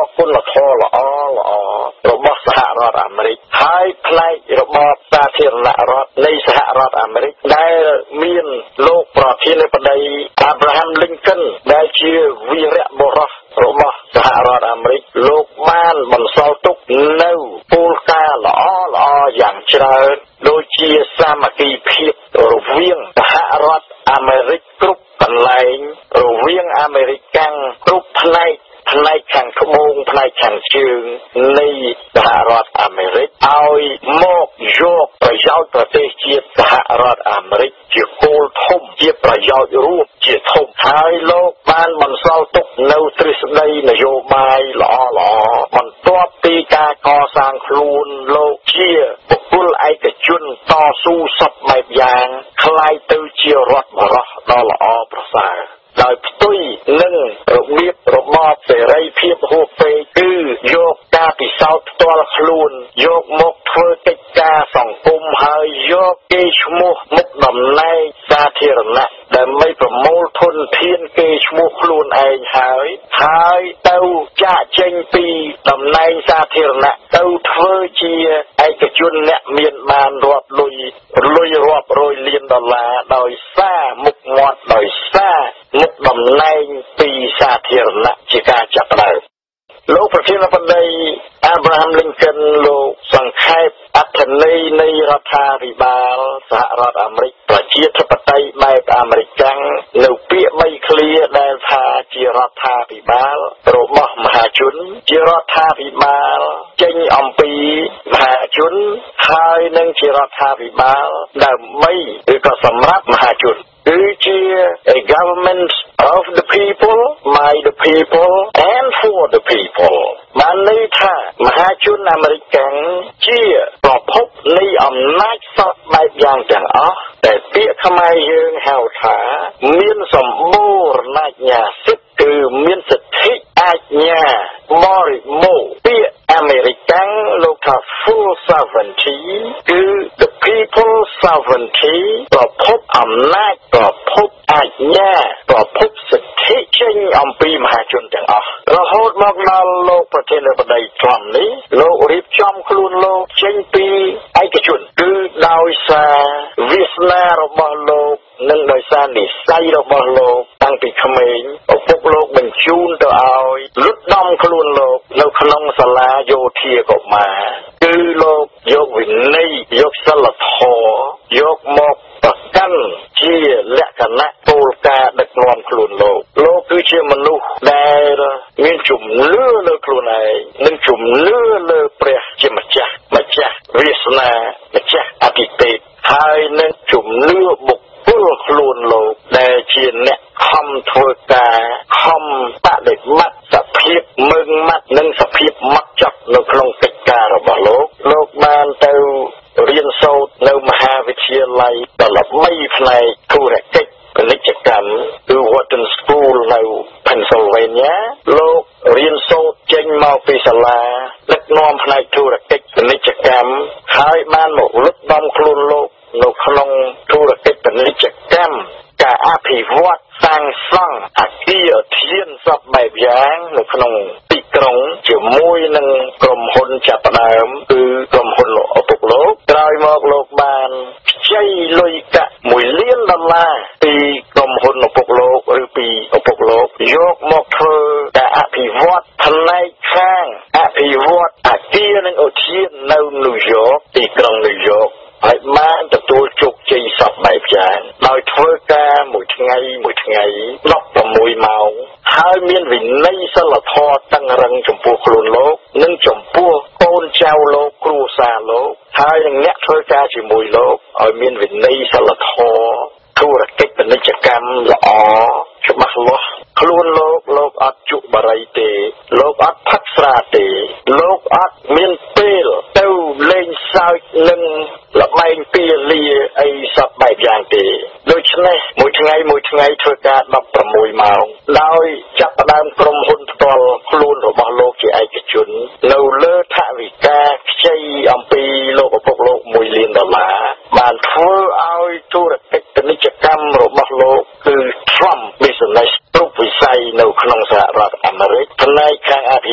គុណធម៌ល្អល្អរបស់សហរដ្ឋអាមេរិកហើយផ្នែករបបសាធារណរដ្ឋនៃសហរដ្ឋអាមេរិកដែលមានលោកប្រធានាធិបតី Abraham Lincoln ដែលជាវីរបុរសរបស់សហរដ្ឋអាមេរិកលោកបានបន្សល់ទុកនៅគោលការណ៍ល្អល្អយ៉ាងច្រើនដូចជាសាមគ្គីភាពរវាងសហរដ្ឋអាមេរិកគ្រប់កន្លែងរវាងអាមេរិកកាំងគ្រប់ផ្នែកផ្នែកខាងត្បូងផ្នែកខាងជើងនៃសហរដ្ឋអាមេរិកឲ្យមកយកប្រយោជន៍ប្រទេសជាតិសហរដ្ឋអាមេរិកជាគោលធំជាប្រយោជន៍រួមជាធំហើយលោកបានបន្សល់ទុកនៅទ្រឹស្ដីនយោបាយល្អល្អបន្ទាប់ពីការកសាងខ្លួនលោកជាបុគ្គលឯកជនតស៊ូសពបែបយ៉ាងคล้ายទៅជារដ្ឋបរោះដ៏ល្អប្រសើរដោយផ្ទុយនឹងរបៀបរបបសេរីភាពហួសពេកគឺយកការពិសោធន៍ផ្ទាល់ខ្លួនយកមកធ្វើកិច្ចការសង្គមហើយយកគេឈ្មោះមុខតំណែងសាធារណៈដើម្បីប្រមូលធនធានគេឈ្មោះខ្លួនឯងហើយហើយទៅចាក់ចេញពីតំណែងសាធារណៈទៅធ្វើជាឯកជនអ្នកមានបានរាប់លុយលុយរាប់រយលានដុល្លារដោយសារមុខមាត់ដោយសារមុខតំណែងពីសាធារណៈជាការចាប់ផ្ដើមលោកប្រធានាធិបតី Abraham Lincoln លោកសង្ខេបអត្ថន័យនៃរដ្ឋាភិបាលសហរដ្ឋអាមេរិកប្រជាធិបតេយ្យបែបអាមេរិកាំងនៅពាក្យបីឃ្លាដែលថាជារដ្ឋាភិបាលរបស់មហាជនជារដ្ឋាភិបាលចេញអំពីមហាជនហើយនឹងជារដ្ឋាភិបាលដើម្បីឬក៏សម្រាប់មហាជនគឺជា a government of the people by the people and for the people បានន័យថាមហាជនអាមេរិកកាំងជាប្រភពនៃអំណាចសពបែបយ៉ាងទាំងអស់ដែលពាក្យខ្មែរយើងហៅថាមានសម្បូរណាញ្ញាសិទ្ធិគឺមានសិទ្ធិអាជ្ញាបរិបូរណ៍ពាក្យអាមេរិកកាំងលោកថា full sovereignty គឺ the people sovereignty ប្រភពអំណាចប្រភពអាជ្ញាប្រភពសិទ្ធិចេញអំពីមហាជនទាំងអស់រហូតមកដល់លោកប្រធានាធិបតីថ្មនេះលោករៀបចំខ្លួនលោកចេញពីឯកជនគឺដោយសារវាសនារបស់លោកនិងដោយសារនិស្ស័យរបស់លោកតាំងពីក្មេងឪពុកលោកបញ្ជូនទៅឲ្យលុតដំខ្លួនលោកនៅក្នុងសាលាយោធាកុមារគឺលោកយកវិន័យយកសិលធម៌យកមកប្រកាន់ជាលក្ខណៈគោលការណ៍ដឹកនាំខ្លួនលោកលោកគឺជាមនុស្សដែលមានជំនឿលើខ្លួនឯងនិងជំនឿលើព្រះជាម្ចាស់ម្ចាស់វាសនាម្ចាស់អតិទេពហើយនឹងជំនឿបុគ្គលខ្លួនលោកដែលជាអ្នកខំធ្វើការខំបដិបត្តិសភាពមើងម៉ាត់និងសភាពម៉ត់ចត់នៅក្នុងកិច្ចការរបស់លោកលោកបានទៅរៀនសូត្រនៅមហាវិទ្យាល័យដ៏ល្បីផ្នែកធុរកិច្ចពាណិជ្ជកម្មគឺ Wharton School នៅ Pennsylvania លោករៀនសូត្រចេញមកពីសាលាដឹកនាំផ្នែកធុរកិច្ចពាណិជ្ជកម្មហើយបានមកលុបបំខ្លួនលោកនៅក្នុងធុរកិច្ចពាណិជ្ជកម្មការអភិវឌ្ឍសាងសង់អគារធានសពបែបយ៉ាងនៅក្នុងទីក្រុងជាមួយនឹងក្រុមហ៊ុនចាប់ផ្ដើមគឺក្រុមហ៊ុនឪពុកលោកក្រោយមកលោកបានខ្ចីលុយកាក់មួយលានដុល្លារពីក្រុមហ៊ុនឪពុកលោកឬពីឪពុកលោកយកមកធ្វើការអភិវឌ្ឍផ្នែកខាងអភិវឌ្ឍអគារនិងឧទ្យាននៅញូវយ៉កទីក្រុងញូវយ៉កហើយបានទទួលជោគជ័យសពបែបយ៉ាងដោយធ្វើការមួយថ្ងៃមួយថ្ងៃដប់ប្រាំមួយម៉ោងហើយមានវិន័យសិលធម៌តឹងរឹងចំពោះខ្លួនលោកនិងចំពោះកូនចៅលោកគ្រួសារលោកហើយនឹងអ្នកធ្វើការជាមួយលោកឲ្យមានវិន័យសិលធម៌ធុរកិច្ចពាណិជ្ជកម្មល្អច្បាស់លាស់ខ្លួនលោកលោកអត់ជក់បារីទេលោកអត់ផឹកស្រាទេលោកអត់មានពេលទៅលេងសើចនឹងលបែងពាលាអីសពបែបយ៉ាងទេដូច្នេះមួយថ្ងៃមួយថ្ងៃធ្វើការដប់ប្រាំមួយម៉ោងដោយចាប់ផ្ដើមក្រុមហ៊ុនផ្ទាល់ខ្លួនរបស់លោកជាឯកជននៅលើថវិកាខ្ចីអំពីលោកឪពុកលោកមួយលានដុល្លារបានធ្វើឲ្យធុរកិច្ចពាណិជ្ជកម្មរបស់លោកគឺ Trump Business គ្រប់វិស័យនៅក្នុងសហរដ្ឋអាមេរិកផ្នែកខាងអភិវឌ្ឍអ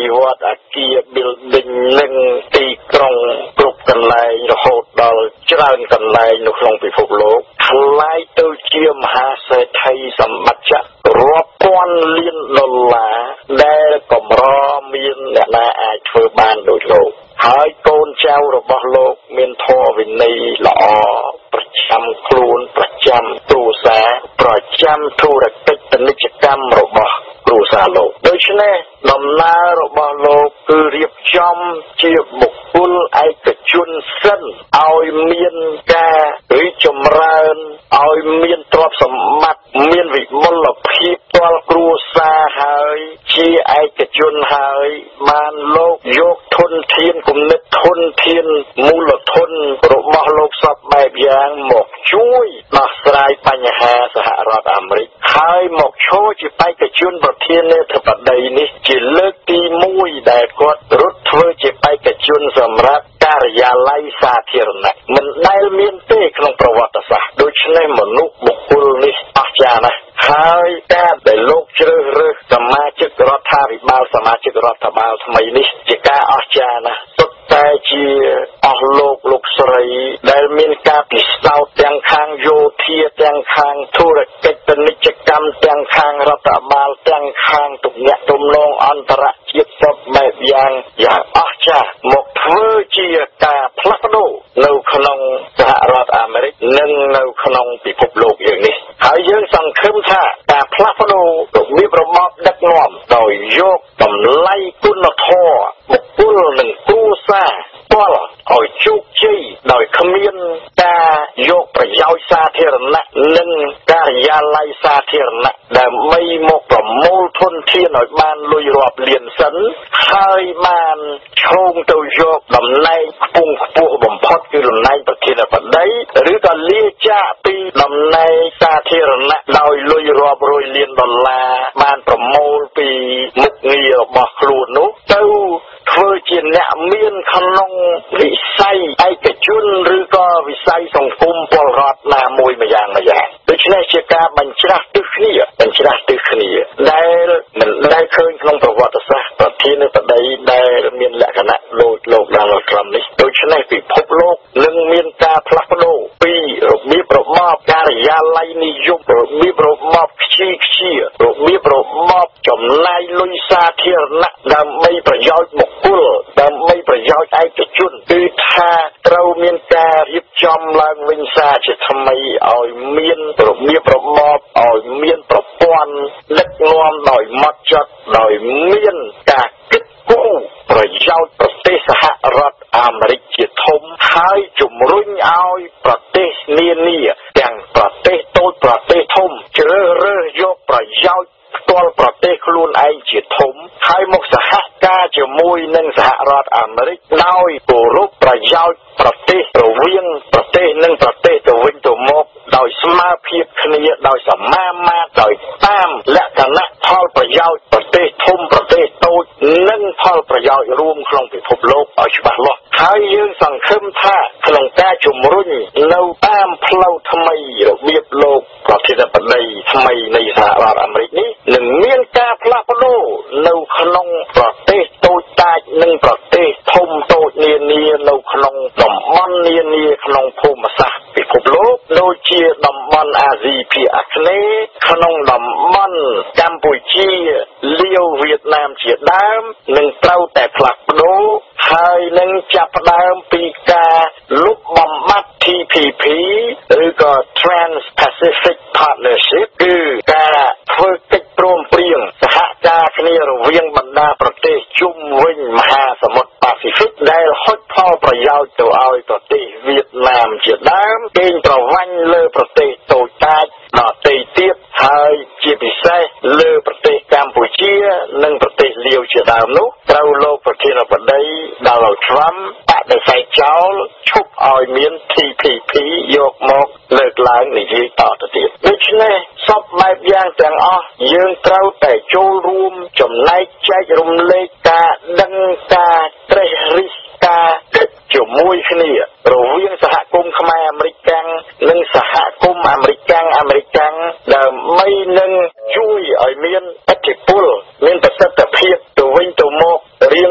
អាគារ building និងទីក្រុងគ្រប់កន្លែងរហូតដល់ច្រើនកន្លែងនៅក្នុងពិភពលោកថ្លៃទៅជាមហាសេដ្ឋីសម្បត្តិរាប់ពាន់លានដុល្លារដែលកម្រមានអ្នកណាអាចធ្វើបានដូចលោកហើយកូនចៅរបស់លោកមានធម៌វិន័យល្អប្រចាំខ្លួនប្រចាំគ្រួសារប្រចាំធុរកិច្ចពាណិជ្ជកម្មរបស់គ្រួសារលោកដូច្នេះដំណើររបស់លោកគឺរៀបចំជាបុគ្គលឯកជនសិនឲ្យមានការរីកចម្រើនឲ្យមានទ្រព្យសម្បត្តិមានវិមលភាពផ្ទាល់គ្រួសារហើយជាឯកជនហើយបានលោកយកធនធានគំនិតធនធានមូលធនរបស់លោកសពបែបយ៉ាងមកជួយដោះស្រាយបញ្ហាសហរដ្ឋអាមេរិកហើយមកឈរជាបេក្ខជនប្រធានាធិបតីនេះជាលើកទីមួយដែលគាត់រត់ធ្វើជាបេក្ខជនសម្រាប់ការិយាល័យសាធារណៈមិនដែលមានទេក្នុងប្រវត្តិសាស្ត្រដូច្នេះមនុស្សបុគ្គលនេះអស្ចារ្យណាស់ហើយការដែលលោកជ្រើសរើសសមាជិករដ្ឋាភិបាលសមាជិករដ្ឋបាលថ្មីនេះជាការអស្ចារ្យណាស់សុទ្ធតែជាអស់លោកលោកស្រីដែលមានការពិសោធន៍ទាំងខាងយោធាទាំងខាងធុរកិច្ចពាណិជ្ជកម្មទាំងខាងរដ្ឋបាលទាំងខាងទំនាក់ទំនងអន្តរជាតិសពបែបយ៉ាងយ៉ាងអស្ចារ្យមកធ្វើជាការផ្លាស់ប្ដូរនៅក្នុងសហរដ្ឋអាមេរិកនិងនៅក្នុងពិភពលោកយើងនេះហើយយើងសង្ឃឹមថាការផ្លាស់ប្ដូររបៀបរបបដឹកនាំដោយយកតម្លៃគុណធម៌បុគ្គលនិងគ្រួសារផ្ទាល់ឲ្យជោគជ័យដោយគ្មានការយកប្រយោជន៍សាធារណៈនិងការិយាល័យសាធារណៈដើម្បីមកប្រមូលធនធានឲ្យបានលុយរាប់លានសិនហើយបានឈោងទៅយកតំណែងខ្ពង់ខ្ពស់បំផុតគឺតំណែងប្រធានាធិបតីឬក៏លាចាកពីតំណែងសាធារណៈដោយលុយរាប់រយលានដុល្លារបានប្រមូលពីមុខងាររបស់ខ្លួននោះទៅធ្វើជាអ្នកមានក្នុងវិស័យឯកជនឬក៏វិស័យសង្គមពលរដ្ឋណាមួយម្យ៉ាងម្យ៉ាងដូច្នេះជាការបញ្ច្រាស់ទិសគ្នាបញ្ច្រាស់ទិសគ្នាដែលមិនដែលឃើញក្នុងប្រវត្តិសាស្ត្រប្រធានាធិបតីដែលមានលក្ខណៈលោកលោកដាល់ឡុតត្រាំនេះដូច្នេះពិភពលោកនឹងមានការផ្លាស់ប្ដូរពីរបៀបរបបការិយាល័យនិយមរបៀបរបបខ្ជិលខ្ជារបៀបរបបចំណាយលុយសាធារណៈដើម្បីប្រយោជន៍បុគ្គលដើម្បីប្រយោជន៍ឯកជនគឺថាត្រូវមានការរៀបចំឡើងវិញសារជាថ្មីឲ្យមានរបៀបរបបឲ្យមានប្រព័ន្ធដឹកនាំដោយម៉ត់ចត់ដោយមានការគិតគូរប្រយោជន៍ប្រទេសសហរដ្ឋអាមេរិកជាធំហើយជំរុញឲ្យប្រទេសនានាទាំងប្រទេសតូចប្រទេសធំជ្រើសរើសយកប្រយោជន៍ផ្ទាល់ប្រទេសខ្លួនឯងជាធំហើយមកសហការជាមួយនឹងសហរដ្ឋអាមេរិកដោយគោរពប្រយោជន៍ប្រទេសរវាងប្រទេសនិងប្រទេសទៅវិញទៅមកដោយស្មើភាពគ្នាដោយសមាមាត្រដោយតាមលក្ខណៈផលប្រយោជន៍ប្រទេសធំប្រទេសតូចនិងផលប្រយោជន៍រួមក្នុងពិភពលោកឲ្យច្បាស់លាស់ហើយយើងសង្ឃឹមថាក្នុងការជំរុញនៅតាមផ្លូវថ្មីរបៀបលោកប្រធានាធិបតីថ្មីនៃសហរដ្ឋអាមេរិកនេះនឹងមានការផ្លាស់ប្ដូរនៅក្នុងប្រទេសតូចតាចនិងប្រទេសធំតូចនានានៅក្នុងតំបន់នានាក្នុងភូមិសាស្ត្រពិភពលោកដូចជាតំបន់អាស៊ីភាគអាគ្នេយ៍ក្នុងតំបន់កម្ពុជាលាវវៀតណាមជាដើមនឹងត្រូវតែផ្លាស់ប្ដូរហើយនឹងចាប់ផ្ដើមពីការលុបបំបាត់ T P P ឬក៏ Trans-Pacific Partnership គឺការធ្វើកិច្ចព្រមព្រៀងសហការគ្នារវាងបណ្ដាប្រទេសជុំវិញមហាសមុទ្រប៉ាស៊ីហ្វិកដែលហុចផលប្រយោជន៍ទៅឲ្យប្រទេសវៀតណាមជាដើមគេងប្រវ័ញ្ចលើប្រទេសតូចតាចដទៃទៀតហើយជាពិសេសលើប្រទេសកម្ពុជានិងប្រទេសលាវជាដើមនោះត្រូវលោកប្រធានាធិបតី Donald Trump បដិសេធចោលឈប់ឲ្យមាន T P P យកមកលើកឡើងនិយាយតទៅទៀតដូច្នេះសពបែបយ៉ាងទាំងអស់យើងត្រូវតែចូលរួមចំណែកចែករំលែកការដឹងការត្រេះរិះការគិតជាមួយគ្នារវាងសហគមន៍ខ្មែរអាមេរិកកាំងនិងសហគមន៍អាមេរិកកាំងអាមេរិកកាំងដើម្បីនឹងជួយឲ្យមានឥទ្ធិពលមានប្រសិទ្ធភាពទៅវិញទៅមករៀងរៀ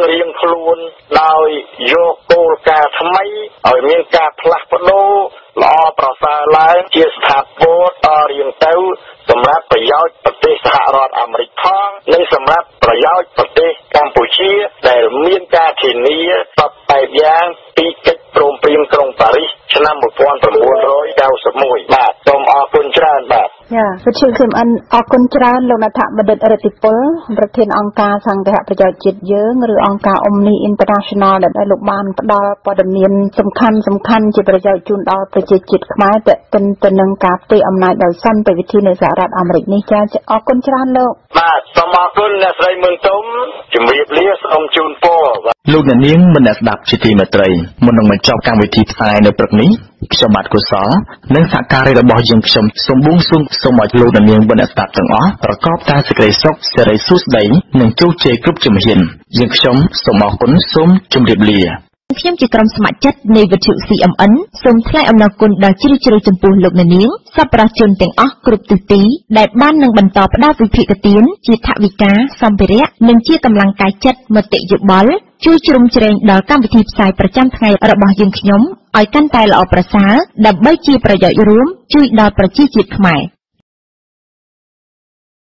ខ្លួនដោយយកគោលការណ៍ថ្មីឲ្យមានការផ្លាស់ប្ដូរល្អប្រសើរឡើងជាស្ថាពរតរៀងទៅសម្រាប់ប្រយោជន៍ប្រទេសសហរដ្ឋអាមេរិកផងនិងសម្រាប់ប្រយោជន៍ប្រទេសកម្ពុជាដែលមានការធានាសពបែបយ៉ាងពីកិច្ចព្រមព្រៀងក្រុងប៉ារីសឆ្នាំmột nghìn chín trăm chín mươi mốtបាទសូមអរគុណច្រើនបាទចាវិទ្យុ C M N អរគុណច្រើនលោកនាថបណ្ឌិតរិទ្ធិពលប្រធានអង្គការសង្ឃប្រយោជន៍ជាតិយើងឬអង្គការ Omni International ដែលលោកបានផ្ដល់ព័ត៌មានសំខាន់សំខាន់ជាប្រយោជន៍ជូនដល់ប្រជាជាតិខ្មែរទាក់ទិនទៅនឹងការផ្ទេរអំណាចដោយសន្តិវិធីនៅសហរដ្ឋអាមេរិកនេះចាអរគុណច្រើនលោកបាទសូមអរគុណអ្នកស្រីមុនទុំជំរាបលាសូមជូនពរលោកអ្នកនាងមិនអ្នកស្ដាប់ជាទីមេត្រីមុននឹងបញ្ចប់កម្មវិធីផ្សាយនៅព្រឹកនេះខ្ញុំបាទកុសលនិងសហការីរបស់យើងខ្ញុំសូមបួងសួងសូមឲ្យលោកអ្នកនាងអ្នកស្ដាប់ទាំងអស់ប្រកបតែសេចក្តីសុខសេរីសួស្តីនិងជោគជ័យគ្រប់ជំហានយើងខ្ញុំសូមអរគុណសូមជម្រាបលាខ្ញុំជាក្រុមស្ម័គ្រចិត្តនៃវិទ្យុ C M N សូមថ្លែងអំណរគុណដល់ជ្រាលជ្រៅចំពោះលោកអ្នកនាងសប្បុរសជនទាំងអស់គ្រប់ទិសទីដែលបាននឹងបន្តផ្ដល់វិភាគទានជាថវិកាសម្ភារៈនិងជាកម្លាំងកាយចិត្តមតិយោបល់ជួយជ្រោមជ្រែងដល់កម្មវិធីផ្សាយប្រចាំថ្ងៃរបស់យើងខ្ញុំឲ្យកាន់តែល្អប្រសើរដើម្បីជាប្រយោជន៍រួមជួយដល់ប្រជាជាតិខ្មែរ